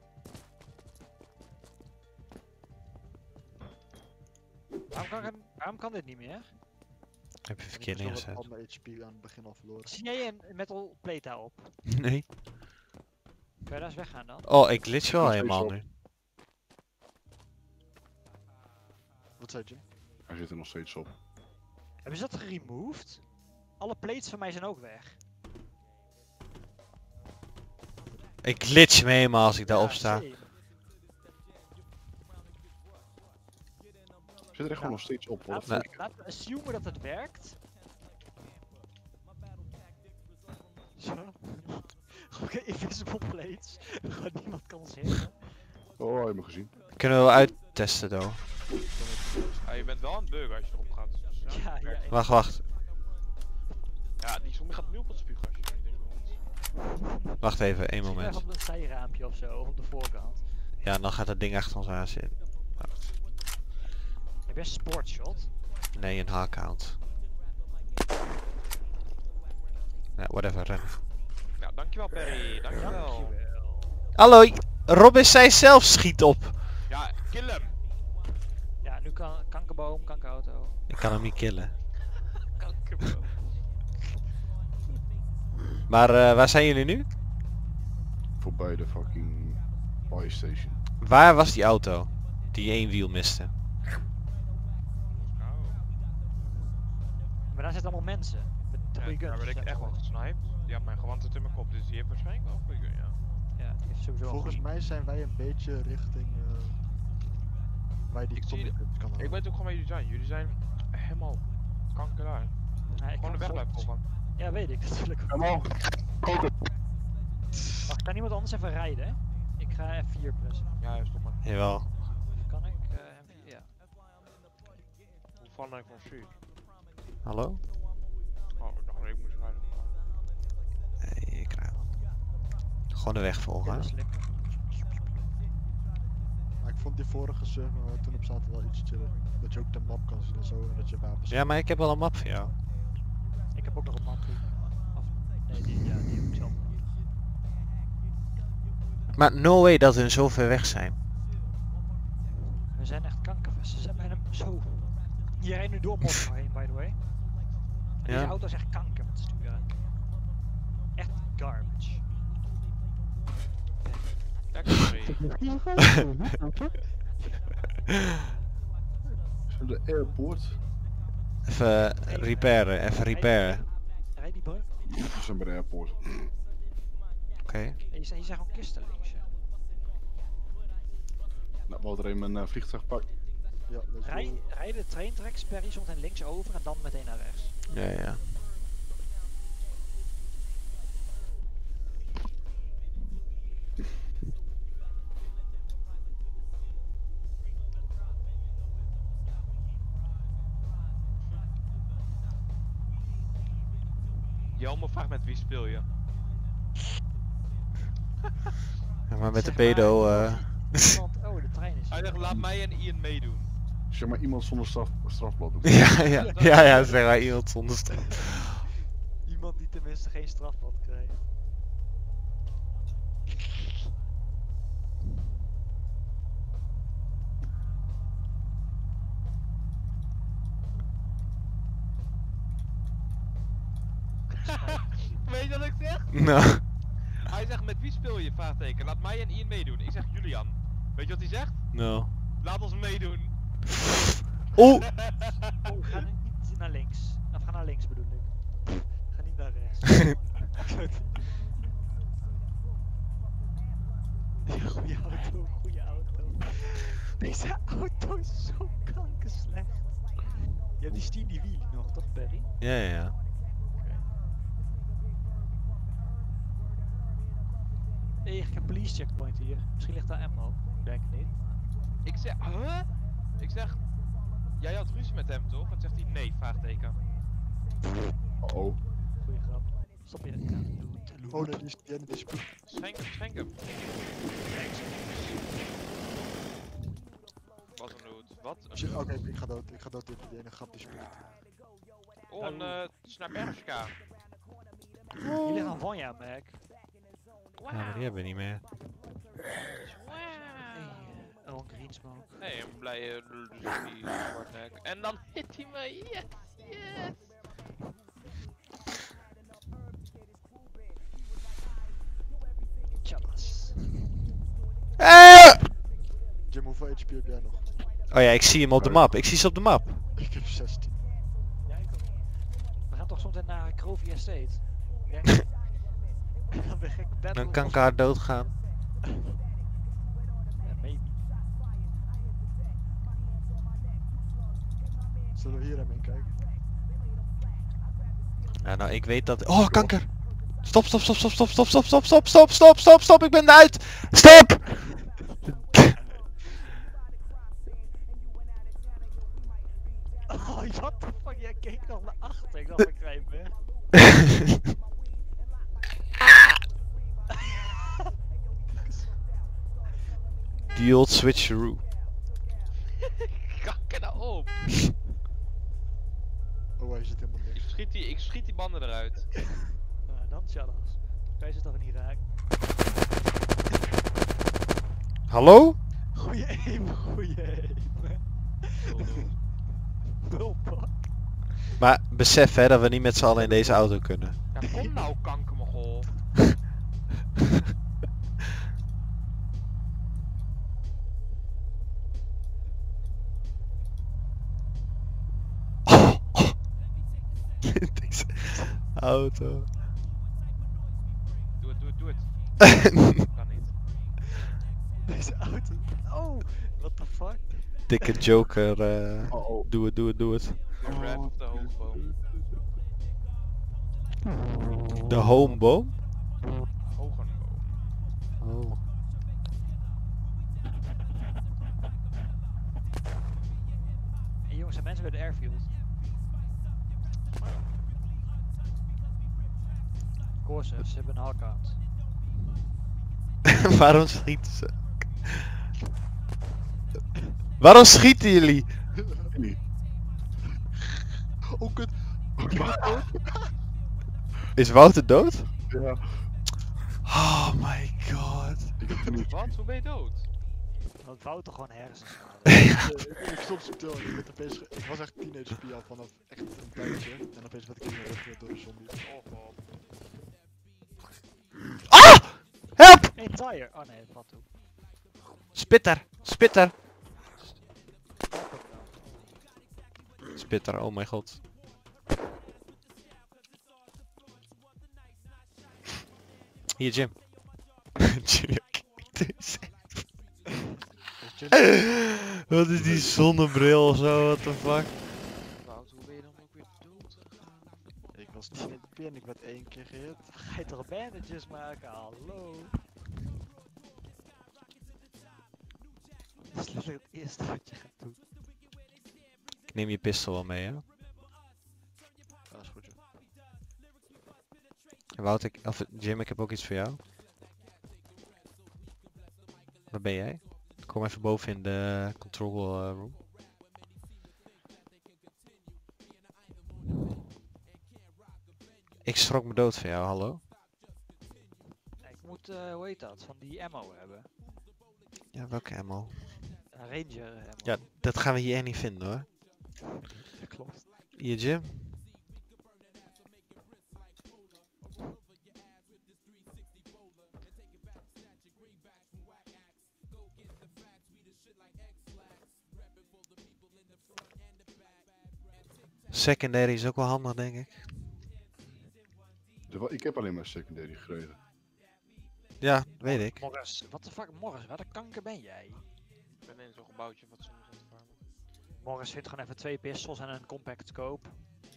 Waarom kan dit niet meer? Heb je En verkeerd ik heb zo wat neergezet? al mijn HP aan het begin al verloren. Zie jij een metal plate daarop? Nee. Kan je daar eens weggaan dan? Oh, ik glitch wel Nog helemaal steeds nu. Wat zei je? Hij zit er nog steeds op. Hebben ze dat geremoved? Alle plates van mij zijn ook weg. Ik glitch me helemaal als ik daarop Ja, sta. same. Zit er echt gewoon nog steeds op. Wat Laten we assumen dat het werkt. Zo. Oké, invisible plates. Gewoon niemand kan ons heen. Oh, hij heeft me gezien. Kunnen we wel uittesten, though. Ja, je bent wel aan het buggen als je erop gaat. Dus Ja, ja. Wacht. Ja, die zombie gaat nu op het spugen als je er niet in komt. Wacht even, één Misschien moment. even op een zijraampje of zo, op de voorkant. Ja, dan gaat dat ding achter ons aan zitten. Heb je een sportshot? Nee, een H-count. Ja, whatever, rennen. Ja, dankjewel Perry, dankjewel. Dankjewel. Hallo, Robin zei zelf schiet op. Ja, kill hem. Ja, nu kan kankerboom, kankerauto. Ik kan hem niet killen. Kankerboom. Maar waar zijn jullie nu? Voorbij de fucking fire station. Waar was die auto? Die één wiel miste. Maar daar zitten allemaal mensen. Met goede Daar guns. werd ik echt wel gesniped. Die had mijn gewand in mijn kop, dus die heeft waarschijnlijk wel een goede gun, ja. Ja, die heeft sowieso Volgens een mij zijn wij een beetje richting waar je die Ik zie combi kan Ik halen. weet ook gewoon waar jullie zijn. Jullie zijn helemaal kankeraar. Ja, ik Gewoon de kan weg blijven volgen. Ja, weet ik natuurlijk. Helemaal. Wacht, kan iemand anders even rijden? Hè? Ik ga F4 pressen. Ja, stop maar. Jawel. Kan ik? M4, ja. Hoe van ik van street? Hallo? Oh, ik dacht dat ik moest rijden. Nee, ik krijg gewoon de weg volgen. Ja, hè? dat is lekker. Maar ik vond die vorige server waar we toen op zaten wel iets chiller. Dat je ook de map kan zien en zo en dat je wapens Ja, maar ik heb wel een map voor jou. Ik heb ook nog een map. Of, nee, die heb ik zelf nog. Maar no way dat we zo ver weg zijn. We zijn echt kankervest. Ze zijn bijna zo. Hier rijdt nu door Moskou heen, by the way. En deze Ja. auto is echt kanker met sturen. Echt garbage. Factory. De airport. Even repairen, even repairen. Rijd die brug. We zijn bij de airport. Oké. Hey, je zijn gewoon kisten links. Ja. Nou, we hadden er een mijn vliegtuig pakt. Ja, let's go. Rij de traintracks per horizon links over en dan meteen naar rechts. Ja, ja. Jelme vraagt met wie speel je? Ja, maar met de Zeg pedo... Iemand, oh, de trein is Hij hier. zegt laat mij en Ian meedoen. Zeg maar iemand zonder strafblad. ja, zeg maar iemand zonder Iemand die tenminste geen strafblad krijgt. Weet je wat ik zeg? Nou. Hij zegt met wie speel je? Vraagteken. Laat mij en Ian meedoen. Ik zeg Julian. Weet je wat hij zegt? Nou. Laat ons meedoen. Oeh! Oh, ga nu niet naar links. Of ga naar links bedoel ik. Ga niet naar rechts. Goeie auto, goeie auto. Deze auto is zo kankerslecht. Je hebt die steamy wheel nog, toch Perry? Ja, ja, ja. Hey, ik heb een police checkpoint hier. Misschien ligt daar ammo. Denk ik niet. Ik zeg, huh? Ik zeg, jij had ruzie met hem toch? En zegt hij nee, vraagteken. Oh. Goeie grap. Stop je dat? Oh nee, die is spoed. Schenk hem, schenk hem. Wat een loot. Wat? Een Oké, ik ga dood. Ik ga dood in die ene grap die spoed. Oh, een snapperska. Hier ligt een Vanja, Mac. Ja, maar die hebben we niet meer. Hey, oh, een green smoke. Hey, een blije Zwartnek. En dan hit hij me. Yes, yes. Tjallas. Jim, hoeveel HP heb jij nog? Oh ja, ik zie hem op de map. Ik zie ze op de map. Ik heb 16. Ja, ik ook. We gaan toch zo meteen naar Crovy Estate. Ik denk. Dan ben ik bed. Dan kan ik haar doodgaan. Ja, maybe. Zullen we hier even in kijken? Ja, nou, ik weet dat... Oh, kanker! Stop, stop, stop, stop, stop, stop, stop, stop, stop, stop, stop, stop, stop, ik ben eruit! Stop! Oh, what the fuck? Jij keek nog naar achter. Ik dacht, ik rijd weg. The old switcheroo. Kakker nou op. Oh, hij zit helemaal niks. Ik schiet die banden eruit. Nou, dan Tjallas. Kan je ze toch niet raken? Hallo? Goeie aim, goeie aim. Bulpak. Maar besef hè, dat we niet met z'n allen in deze auto kunnen. Ja, kom nou kankermogol. Deze auto. Doe het, doe het, doe het. Kan niet. Deze auto. Oh, what the fuck? Dikke joker, Oh. doe het, doe het, doe het. The Wrath of the Hoogboom. De homeboom? Hogenboom. Oh. En jongens, zijn mensen bij de airfield. Corsers, ze hebben een hak-out. Waarom schieten ze? Waarom schieten jullie? Nee. Oh kut! Is Wouter dood? Ja. Oh my god. Ik heb niet. Wat? Hoe ben je dood? Want Wouter gewoon hersens. Ik stond subtiel en ik werd opeens ik was echt 10 HP al vanaf echt een tijdje. En opeens werd ik ingerukt door de zombie. Oh god. Ah! Help! Entire. Oh nee, dat valt toe. Spitter! Spitter! Spitter, oh mijn god. Hier, Jim. Jim, wat is die zonnebril of zo, what the fuck? Wout, hoe ben je dan ook weer dood gegaan? Ik was niet in het pin, ik werd 1 keer gehit. Ga je toch bandages maken? Hallo? Dat is letterlijk het eerste wat je gaat doen. Ik neem je pistool wel mee, hè? Ja, is goed, joh. En Wout, Jim, ik heb ook iets voor jou. Waar ben jij? Kom even boven in de control room. Ik schrok me dood van jou, hallo? Ja, ik moet, hoe heet dat? Van die ammo hebben. Ja, welke ammo? Een ranger ammo. Ja, dat gaan we hier echt niet vinden hoor. dat klopt. Hier, Jim. Secondary is ook wel handig, denk ik. Ik heb alleen maar secondary gekregen. Ja, weet ik. Morris, what the fuck, Morris, waar de kanker ben jij? Ik ben in zo'n gebouwtje wat soms aan het farmen. Morris vindt gewoon even 2 pistols en een compact scope.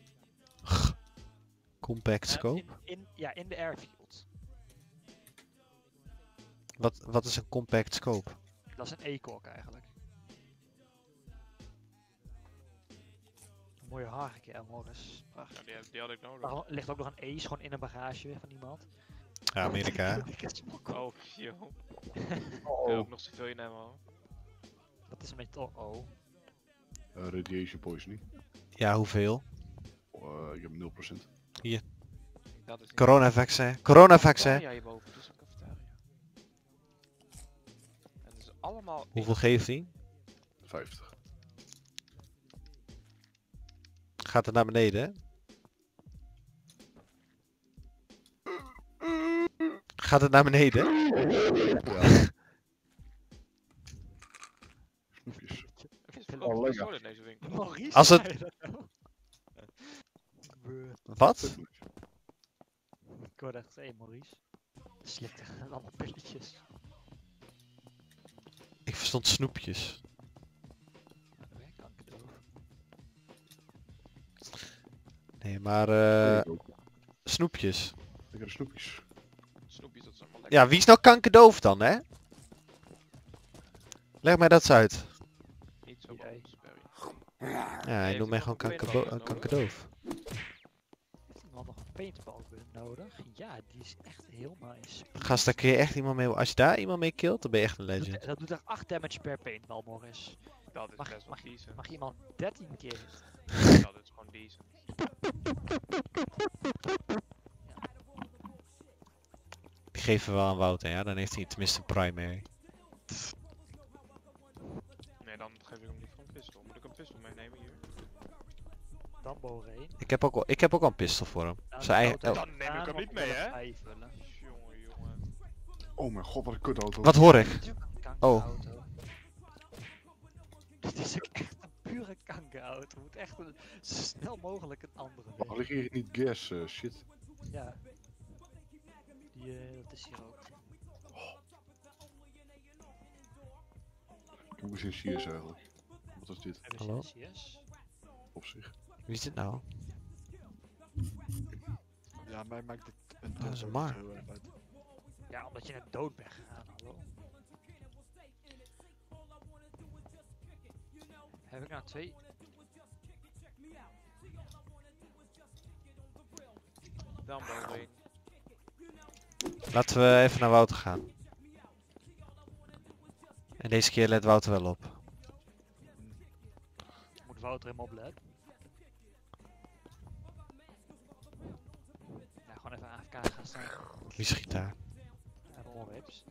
Compact scope. Ja, in de airfield. Wat is een compact scope? Dat is een ACOG eigenlijk. Mooie haarke, Morris. Prachtig. Ja, die had ik nodig. Er ligt ook nog een ace gewoon in een bagage van iemand. Ja, Amerika. Oh, joh. Ik heb ook nog zoveel in ammo. Dat is een beetje... Oh. Radiation poisoning. Ja, hoeveel? Ik heb 0%. Dat is niet... Coronavaccin. Coronavaccin. Ja, hierboven, dus een cafetaria. En het is allemaal... Hoeveel geeft hij? 50. Gaat het naar beneden, hè? Gaat het naar beneden? Ja. Snoepjes. Het is Oh, verkocht lekker. zo in deze winkel. Maurice, Als het- zei dat nou? Wat? Ik hoorde echt, hé Maurice. Slikte allemaal pilletjes. Ik verstond snoepjes. Kankerdoof. Nee, maar snoepjes. Lekkere snoepjes. Snoepjes, dat is allemaal lekker. Ja, wie is nou kankerdoof dan, hè? Leg mij dat eens uit. Niet zo Jij. boos, Barry. Ja, hij heeft noemt mij nog gewoon een paintball nodig? kankerdoof. Heeft iemand nog een paintball nodig? Ja, die is echt heel nice. Gast, daar kun je echt iemand mee... Als je daar iemand mee killt, dan ben je echt een Dat legend. dat doet echt 8 damage per paintball, Morris. Dat is Mag- best wel mag- decent. Mag iemand 13 keer? Dat is gewoon decent. Die geven we wel aan Wouter, ja? Dan heeft hij tenminste een primary. Nee, dan geef ik hem niet voor een pistool. Moet ik een pistool meenemen hier? Dan Boreen. Ik heb ook al een pistool voor hem. Zijn eigen... oh, Dan neem ik hem niet mee, hè? Jongen, jongen. Oh mijn god, wat een kutauto. Wat hoor ik? Oh. Dit is ook echt een pure kankerauto. We moeten echt zo snel mogelijk een andere Waarom weg. lig hier niet gas? Shit. Ja. Dat is hier ook. Ik heb een CS eigenlijk. Wat is dit? Hebben Hallo? ze CS? Op zich. Wie is dit nou? Ja, mij maakt dit een Dat is dood maar. heel erg uit. Ja, omdat je net dood bent gegaan, hallo. Heb ik nou 2? Dan Barry. Laten we even naar Wouter gaan. En deze keer let Wouter wel op. Moet Wouter hem opletten? Ja, gewoon even AFK gaan staan. Wie schiet daar? Even onrips.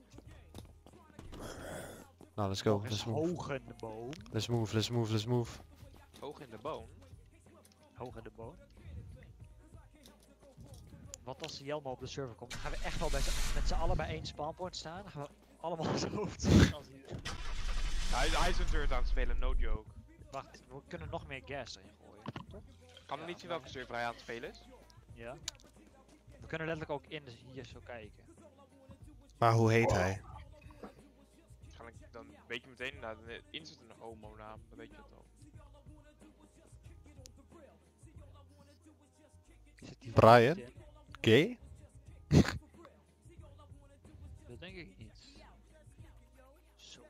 Nou, let's go. Nog eens Let's move. hoog in de boom. Let's move, let's move, let's move. Hoog in de boom. Hoog in de boom. Wat als Jelmo op de server komt, dan gaan we echt wel met z'n allen bij één spawnpoint staan. Dan gaan we allemaal op zijn hoofd zitten als hij... Hij is een turret aan het spelen, no joke. Wacht, we kunnen nog meer gas erin gooien, toch? Kan er Ja, niet zien welke server hij aan het spelen is? Ja. We kunnen letterlijk ook in hier zo kijken. Maar hoe heet hij? Dan weet je meteen, nou, instant een homo naam, dan weet je het al. Zit die Brian? in? Gay? Dat denk ik niet. Zo.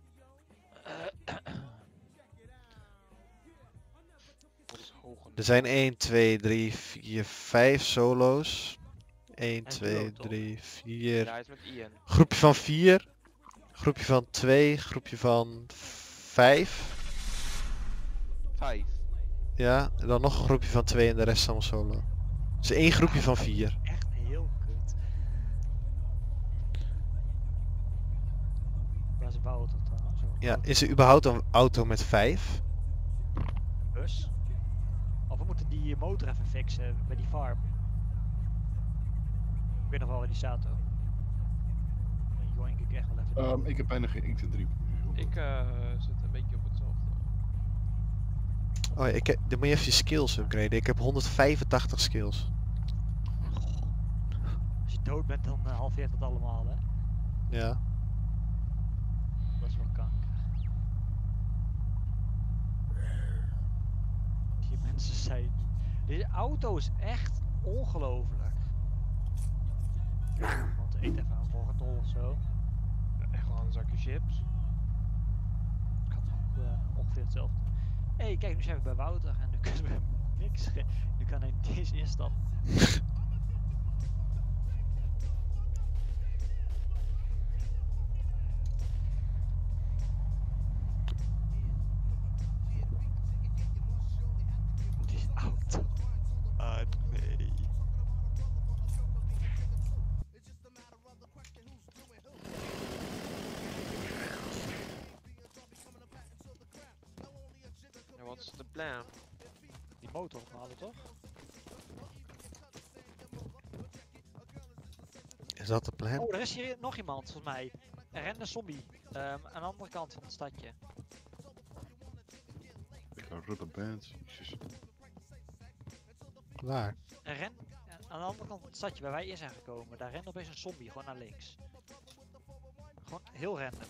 Wat is hoog Er zijn 1, 2, 3, 4, 5 solo's. 1, En 2, duo, toch? 3, 4. Ja, hij is met Ian. Groepje van 4. Groepje van 2. Groepje van 5. 5. Ja, en dan nog een groepje van 2 en de rest allemaal solo. Dus 1 groepje van 4. Echt heel kut. Waar is Wouter trouwens? Zo, Ja, Wouter. is er überhaupt een auto met 5? Een bus? Of we moeten die motor even fixen bij die farm. Ik weet nog wel waar die staat hoor. Die joink ik echt wel even. Ik heb bijna geen 1, 2, 3. Ik zit een beetje op hetzelfde. Oh ja, dan moet je even je skills upgraden. Ik heb 185 skills. Als je dood bent dan halveert het allemaal hè. Ja. Dat is wel kanker. Die mensen zijn... Deze auto is echt ongelooflijk. Want eet even een wortel of zo. Echt wel een zakje chips. Ik had ook ongeveer hetzelfde. Hé, hey, kijk, nu zijn we bij Wouter en nu kunnen we niks. Nu kan hij niet eens instappen. Die auto. Ah, nee. Ja, wat is de plan? Die motor ophalen toch? Is dat de plan? Oh, er is hier nog iemand volgens mij. Een rende zombie. Aan de andere kant van het stadje. Ik ga rubber bands. Jezus. Waar? Aan de andere kant van het stadje waar wij in zijn gekomen. Daar rent opeens een zombie gewoon naar links. Gewoon heel random.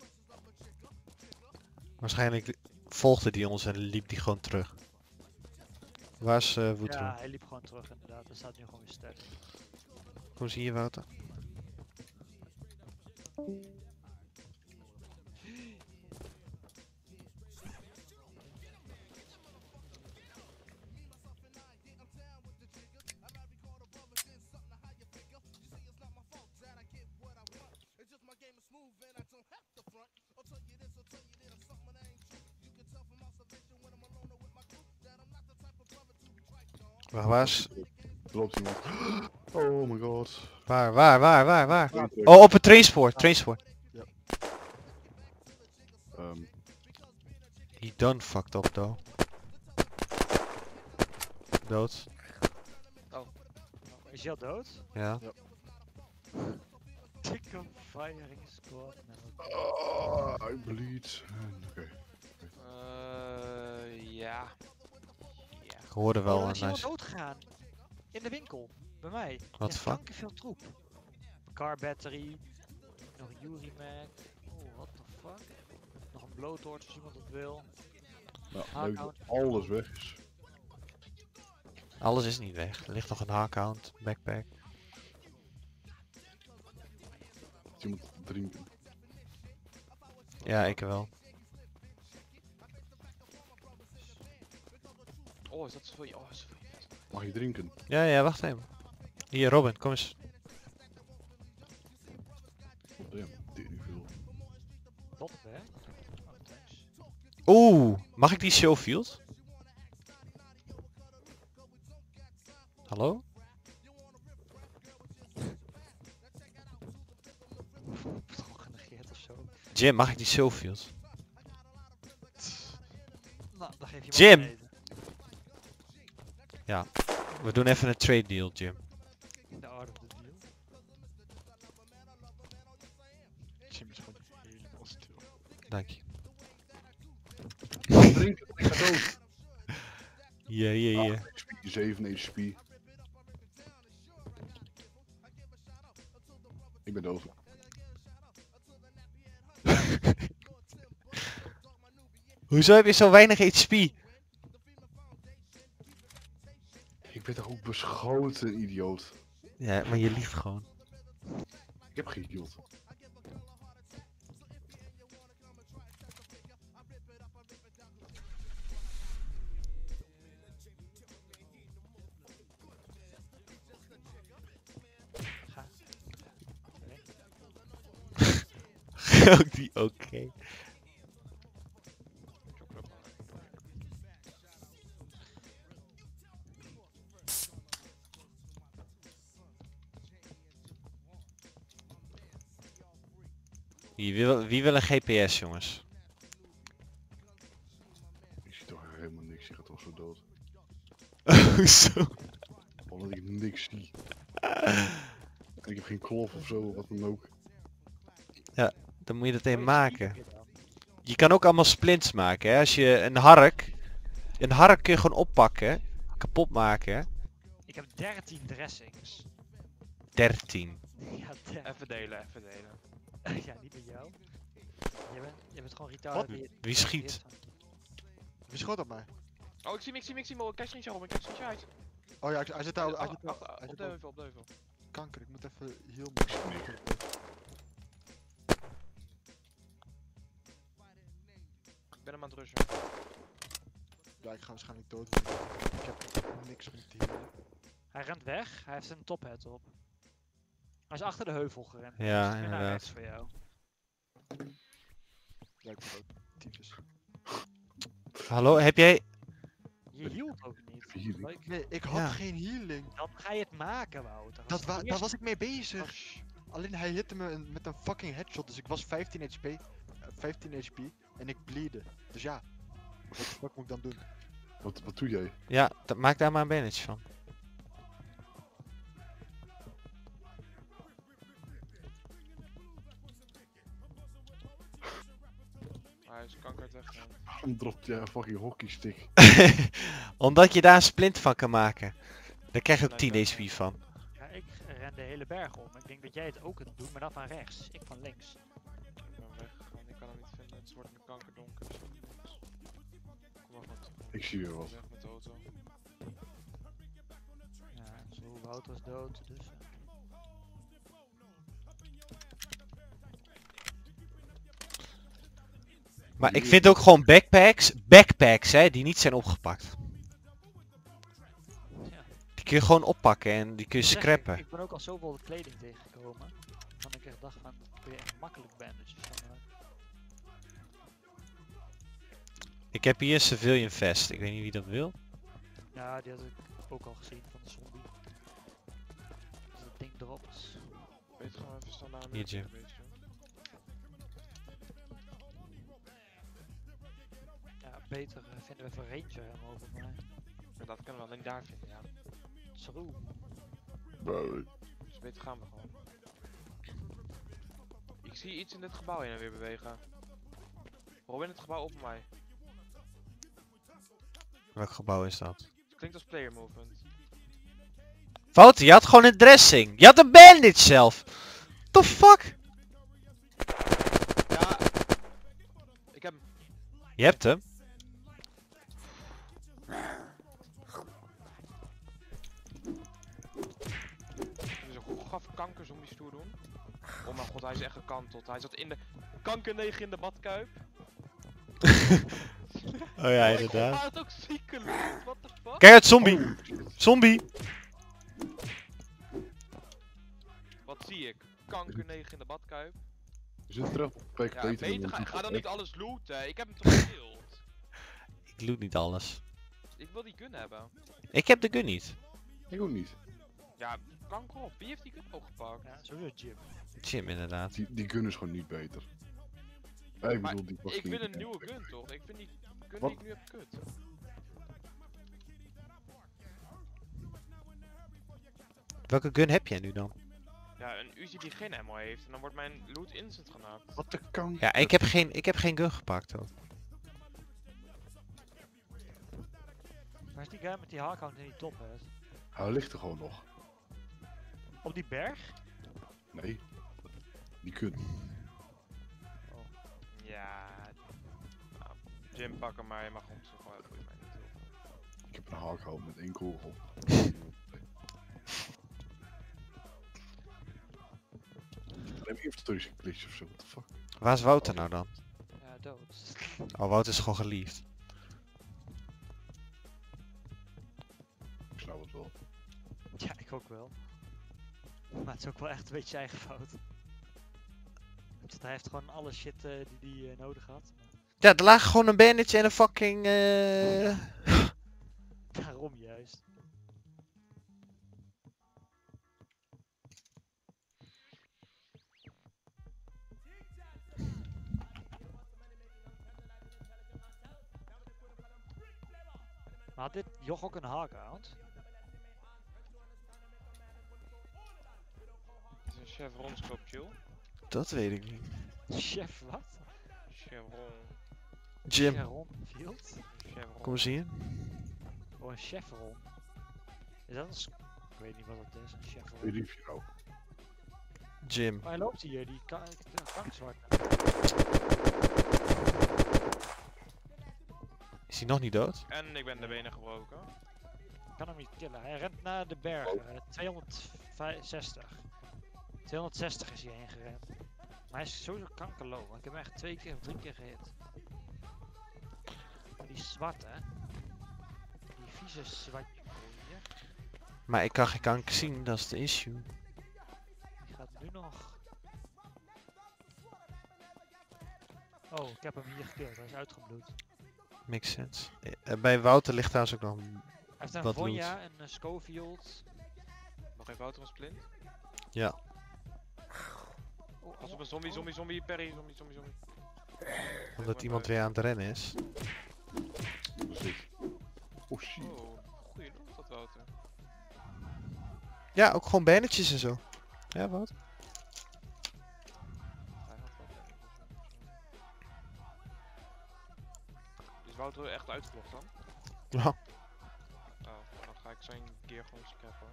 Waarschijnlijk volgde die ons en liep die gewoon terug. Waar is Woodrow? Ja, hij liep gewoon terug inderdaad. Hij staat nu gewoon weer sterk. Kom zie je Wouter? Waar is... Er loopt iemand. Oh my god. Waar? Oh, op het trainspoor. He done fucked up though. Dood. Is hij al dood? Ja. Dikke firing squad. I bleed. Oké. Ja. Ik hoorde wel Oh, er een is iemand nice... dood gegaan. In de winkel. Bij mij. What the fuck? Veel troep. Car battery. Nog een Yuri mag. Oh, what the fuck. Nog een blowtorch als iemand dat wil. Nou, Haak leuk out. dat alles weg is. Alles is niet weg. Er ligt nog een hardcount, backpack. Is iemand drinken? Ja, ik wel. Oh, is dat zoveel? Oh, is zoveel. Mag je drinken? Ja, wacht even. Hier, Robin, kom eens. Oh, damn, tering veel. Wat hè? Oh, thanks. Oeh, mag ik die Showfield? Hallo? Toch genegeerd of zo. Jim, mag ik die Showfield? Nou, dan geef je Jim! wat te eten. We doen even een trade deal, Jim. Dank je. Drink, ik ga dood. Ja. 7 HP. Ik ben dood. Hoezo heb je zo weinig HP? Ik ben toch ook beschoten, idioot. Ja, maar je liegt gewoon. Ik heb geheeld. Ga. Ook die oké. Wie wil een GPS, jongens? Ik zie toch helemaal niks, je gaat toch zo dood. Hoezo? Omdat ik niks zie. Ik heb geen klof of zo, wat dan ook. Dan moet je dat even Oh, maken. heb je dan. Je kan ook allemaal splints maken, hè. Als je een hark... Een hark kun je gewoon oppakken. Kapot maken. Ik heb 13 dressings. 13. Ja, 13. Even delen, even delen. Ja, niet met jou. Je bent gewoon retarded. Wat? Wie schiet? Wie schoot op mij? Oh, ik zie hem, ik kijk screenshot op, ik kijk screenshot uit. Oh ja, hij zit daar. Hij zit daar. Achter, Hij op zit de daar. heuvel, op de heuvel. Kanker, ik moet even heel Ik ben hem aan het rushen. Ja, ik ga waarschijnlijk dood worden. Ik heb niks om te healen. Hij rent weg, hij heeft een tophat op. Hij is achter de heuvel gerend. Ja, Dus ik ben naar inderdaad. rechts voor jou. Ja, ik ben dood. Tyfus. Hallo, heb jij... Je hield ook niet. Healing. Leuk. Nee, ik had Ja. geen healing. Dan ga je het maken, Wouter. Daar was ik mee bezig. Alleen hij hitte me met een fucking headshot, dus ik was 15 HP. 15 HP en ik bleedde. Dus ja, wat de fuck moet ik dan doen? Wat doe jij? Ja, maak daar maar een bandage van. Hij is kankerd weggegaan. Waarom dropt jij een fucking hockeystick? Omdat je daar een splint van kan maken. Daar krijg je ook Nee, 10 dat- HP van. Ja, ik ren de hele berg om. Ik denk dat jij het ook kunt doen, maar dan van rechts. Ik van links. Ik ben weggegaan, ik kan hem niet vinden. Het wordt me kankerdonker. Dus kom maar goed. Ik zie weer wat. Weg met de auto. Ja, zo Wouter is dood, dus... Maar ik vind ook gewoon backpacks hè, die niet zijn opgepakt. ja. Die kun je gewoon oppakken en die kun je Zeg, scrappen. Ik ben ook al zoveel kleding tegengekomen. Dat ik echt dacht van, daar kun je echt makkelijk bandages van maken. Ik heb hier een civilian vest, ik weet niet wie dat wil. Ja, die had ik ook al gezien van de zombie. Als dat ding erop is. Beter gewoon even staan naar een Hier, beetje. Jim. Ja, beter vinden we voor Ranger hem over mij. Maar dat kunnen we alleen daar vinden, ja. Zo. Dus beter gaan we gewoon. Ik zie iets in dit gebouw heen en weer bewegen. Robin, het gebouw op mij. Welk gebouw is dat? Het klinkt als player movement. Wouter, je had gewoon een dressing. Je had een bandage zelf. The fuck? Ja. Ik heb hem. Je hebt hem. Er is een gaf kankerzombie stoer doen. Oh mijn god, hij is echt gekanteld. Hij zat in de kanker 9 in de badkuip. Oh ja, Ik had het ook ziekelijk. What the fuck? Kijk uit, zombie. Zombie. Wat zie ik? Kanker 9 in de badkuip. Je zit terug op Pack Ja, beter beter dan ga dan niet alles looten. Ik heb hem toch gekild. Ik loot niet alles. Ik wil die gun hebben. Ik heb de gun niet. Ik ook niet. Ja, kanker op. Wie heeft die gun ook gepakt? Ja, sowieso Jim. Jim inderdaad. Die gun is gewoon niet beter. Ja, ik Maar bedoel, die Ik fucking- wil een nieuwe gun toch? Ik vind die gun Wat? die ik nu heb kut. Welke gun heb jij nu dan? Ja, een Uzi die geen ammo heeft en dan wordt mijn loot instant genakt. Wat de kanker. Ja, ik heb geen gun gepakt ook. Waar is die guy met die hardhound in die top, hè? Hij ligt er gewoon nog. Op die berg? Nee. Die kun. Ja. Nou, Jim pakken, maar je mag ons toch wel. Boeit mij niet heel veel. Ik heb een haakhout met 1 kogel. Neem inventory glitch of zo, what the fuck. Waar is Wouter nou dan? Ja, dood. Oh, Wouter is gewoon geliefd. Ik snap het wel. Ja, ik ook wel. Maar het is ook wel echt een beetje zijn eigen fout. Want hij heeft gewoon alle shit die hij nodig had. Ja, er lag gewoon een bandage en een fucking... Daarom juist. Maar had dit joch ook een hardhound? Het is een chevron scope chill. Dat weet ik niet. Chef wat? Chevron. Jim, Chevron Field? Chevron. kom eens hier. Oh, een chevron. Is dat een ik weet niet wat het is, een chevron. Weet je nou? Jim. Oh, hij loopt hier, die kankzwart. Is hij nog niet dood? En ik ben de benen gebroken. Ik kan hem niet killen. Hij rent naar de bergen. 260. 260 is hij heen gerend. Maar hij is sowieso kankerloos. Ik heb hem echt 2 keer of 3 keer gehit. Oh, die zwarte, hè? Die vieze zwarte hier. Maar ik kan geen kanker zien, dat is de issue. Die gaat nu nog. Oh, ik heb hem hier gekild. Hij is uitgebloed. Makes sense. Bij Wouter ligt trouwens ook nog... Hij heeft een Wat Vonja, een Schofield. Nog even Wouter een splint. Ja. Oh, Pas op een zombie, Perry, zombie. Omdat iemand weer aan het rennen is. Dat is ik. Oh shit. Oh, goeie loot dat Wouter. Ja, ook gewoon bandages en zo. Ja, wat? Hij had wel Is Wouter echt uitgelogd dan? Ja. Oh, dan ga ik zijn gear gewoon scrappen.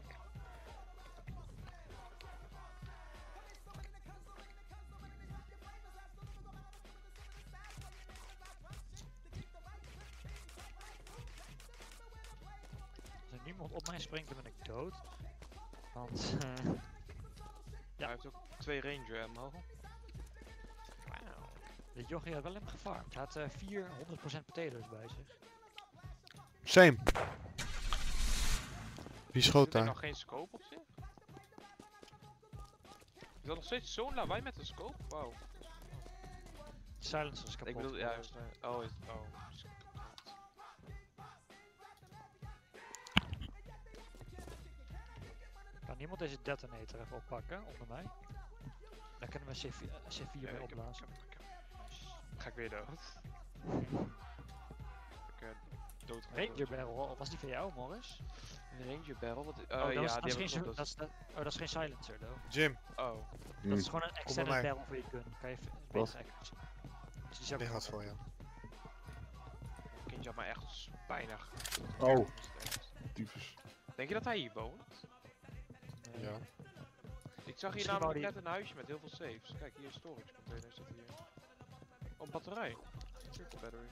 Als er niemand op mij springt, dan ben ik dood. Want Hij heeft ook 2 ranger ammo. wauw. De jochie had wel hem gefarmd. Hij had 400% potatoes bij zich. Same. Wie schoot Zit er daar? nog geen scope op zich? Is dat nog steeds zo'n lawaai met een scope? Wauw. Silencer is kapot. Ik bedoel, ja, is, oh, is kapot. Kan niemand deze detonator even oppakken onder mij? Daar kunnen we C4 mee opblazen. Ga ik weer dood. Ik dood Ranger barrel, was die van jou, Morris? Een ranger barrel? Wat, dat is die geen heb ik dat is geen silencer, though. Jim. Oh. Dat is gewoon een bij extended mij. barrel voor je gun. Kan je Wat? trekken. Dus die zou Ligt wat voor je. Kindje had mij echt spijnig. Oh, tyfus. Denk je dat hij hier woont? Ja. Ik zag hier Misschien namelijk wou die- net een huisje met heel veel safes. Kijk, hier storage container zit hier. Oh, batterij. Triple battery.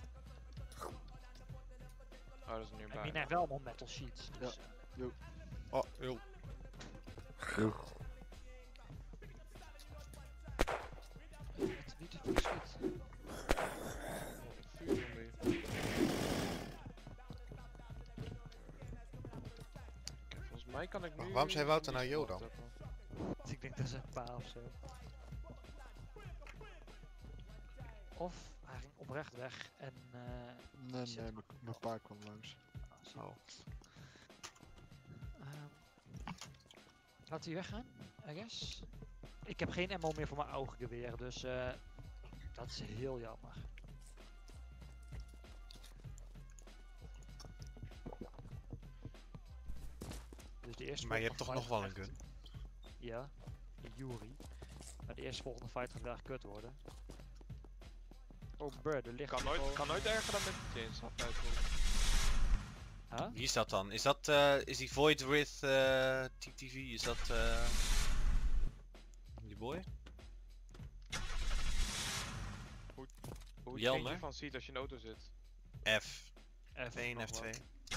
Oh, dat is een En nearby. die heeft wel allemaal metal sheets. Dus, Oh, joh. niet te veel shit. Vuurzombie. Kijk, volgens mij kan ik nu... Waarom zei Wouter nou zombies yo dan? optappen. Dus ik denk dat is een pa of zo. Of hij ging oprecht weg en Nee, Shit. nee, mijn pa kwam langs. zo. Laat hij weggaan, I guess. Ik heb geen ammo meer voor mijn ooggeweer, dus dat is heel jammer. Dus de eerste Maar je wordt hebt toch nog wel een veilig gun? gelegd. Ja, die Yuri. Maar de eerste volgende fight gaat erg kut worden. Oh, Bird, er ligt Kan nooit erger dan met James. Huh? Wie is dat dan? Is dat is die Void with TTV? Is dat die boy? Hoe Jelmer? change je van ziet als je in de auto zit? F. F1, F1, F2.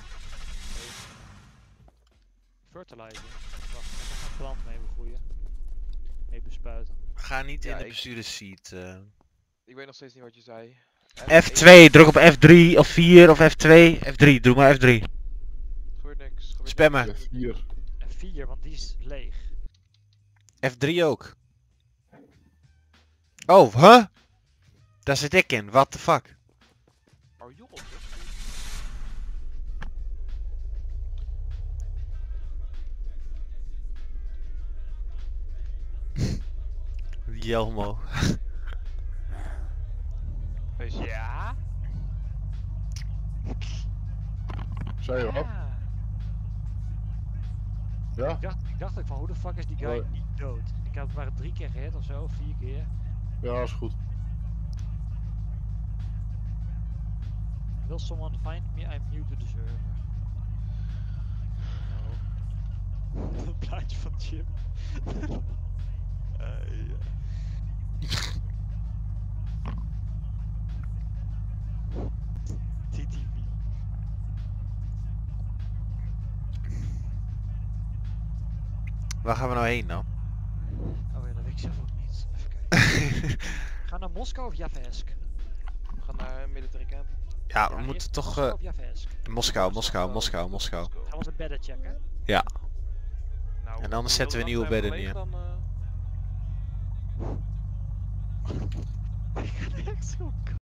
Fertilizer. Wacht, ik ga een plant mee begroeien. Mee bespuiten. Ga niet Ja, in de ik- bestuurdersseat. Ik weet nog steeds niet wat je zei. F2, druk op F3 of 4 of F2. F3, doe maar F3. Gebeurt niks. Gebeurt Spammen. niks. F4. En 4, want die is leeg. F3 ook. Oh, huh? Daar zit ik in, what the fuck? Oh joh, dus. Jelmo. Wees je. Ja? Zei je wat? Ja? Ik dacht ook van hoe de fuck is die guy Hoi. niet dood? Ik heb maar 3 keer gehit of zo, 4 keer. Ja, is goed. Will someone find me? I'm new to the server. No. Het plaatje van Jim. Ja. TTV. Waar gaan we nou heen dan? Oh ja, dat weet ik zelf ook niet. Even kijken. Ga naar Moskou of Javesk? We gaan naar military camp. Ja, we Ja, moeten eerst toch... Moskou of Javesk? Moskou. Gaan we onze bedden checken? Nou, En anders hoe zetten we heel nieuwe lang bedden zijn we neer. leeg dan, Ik ga echt zo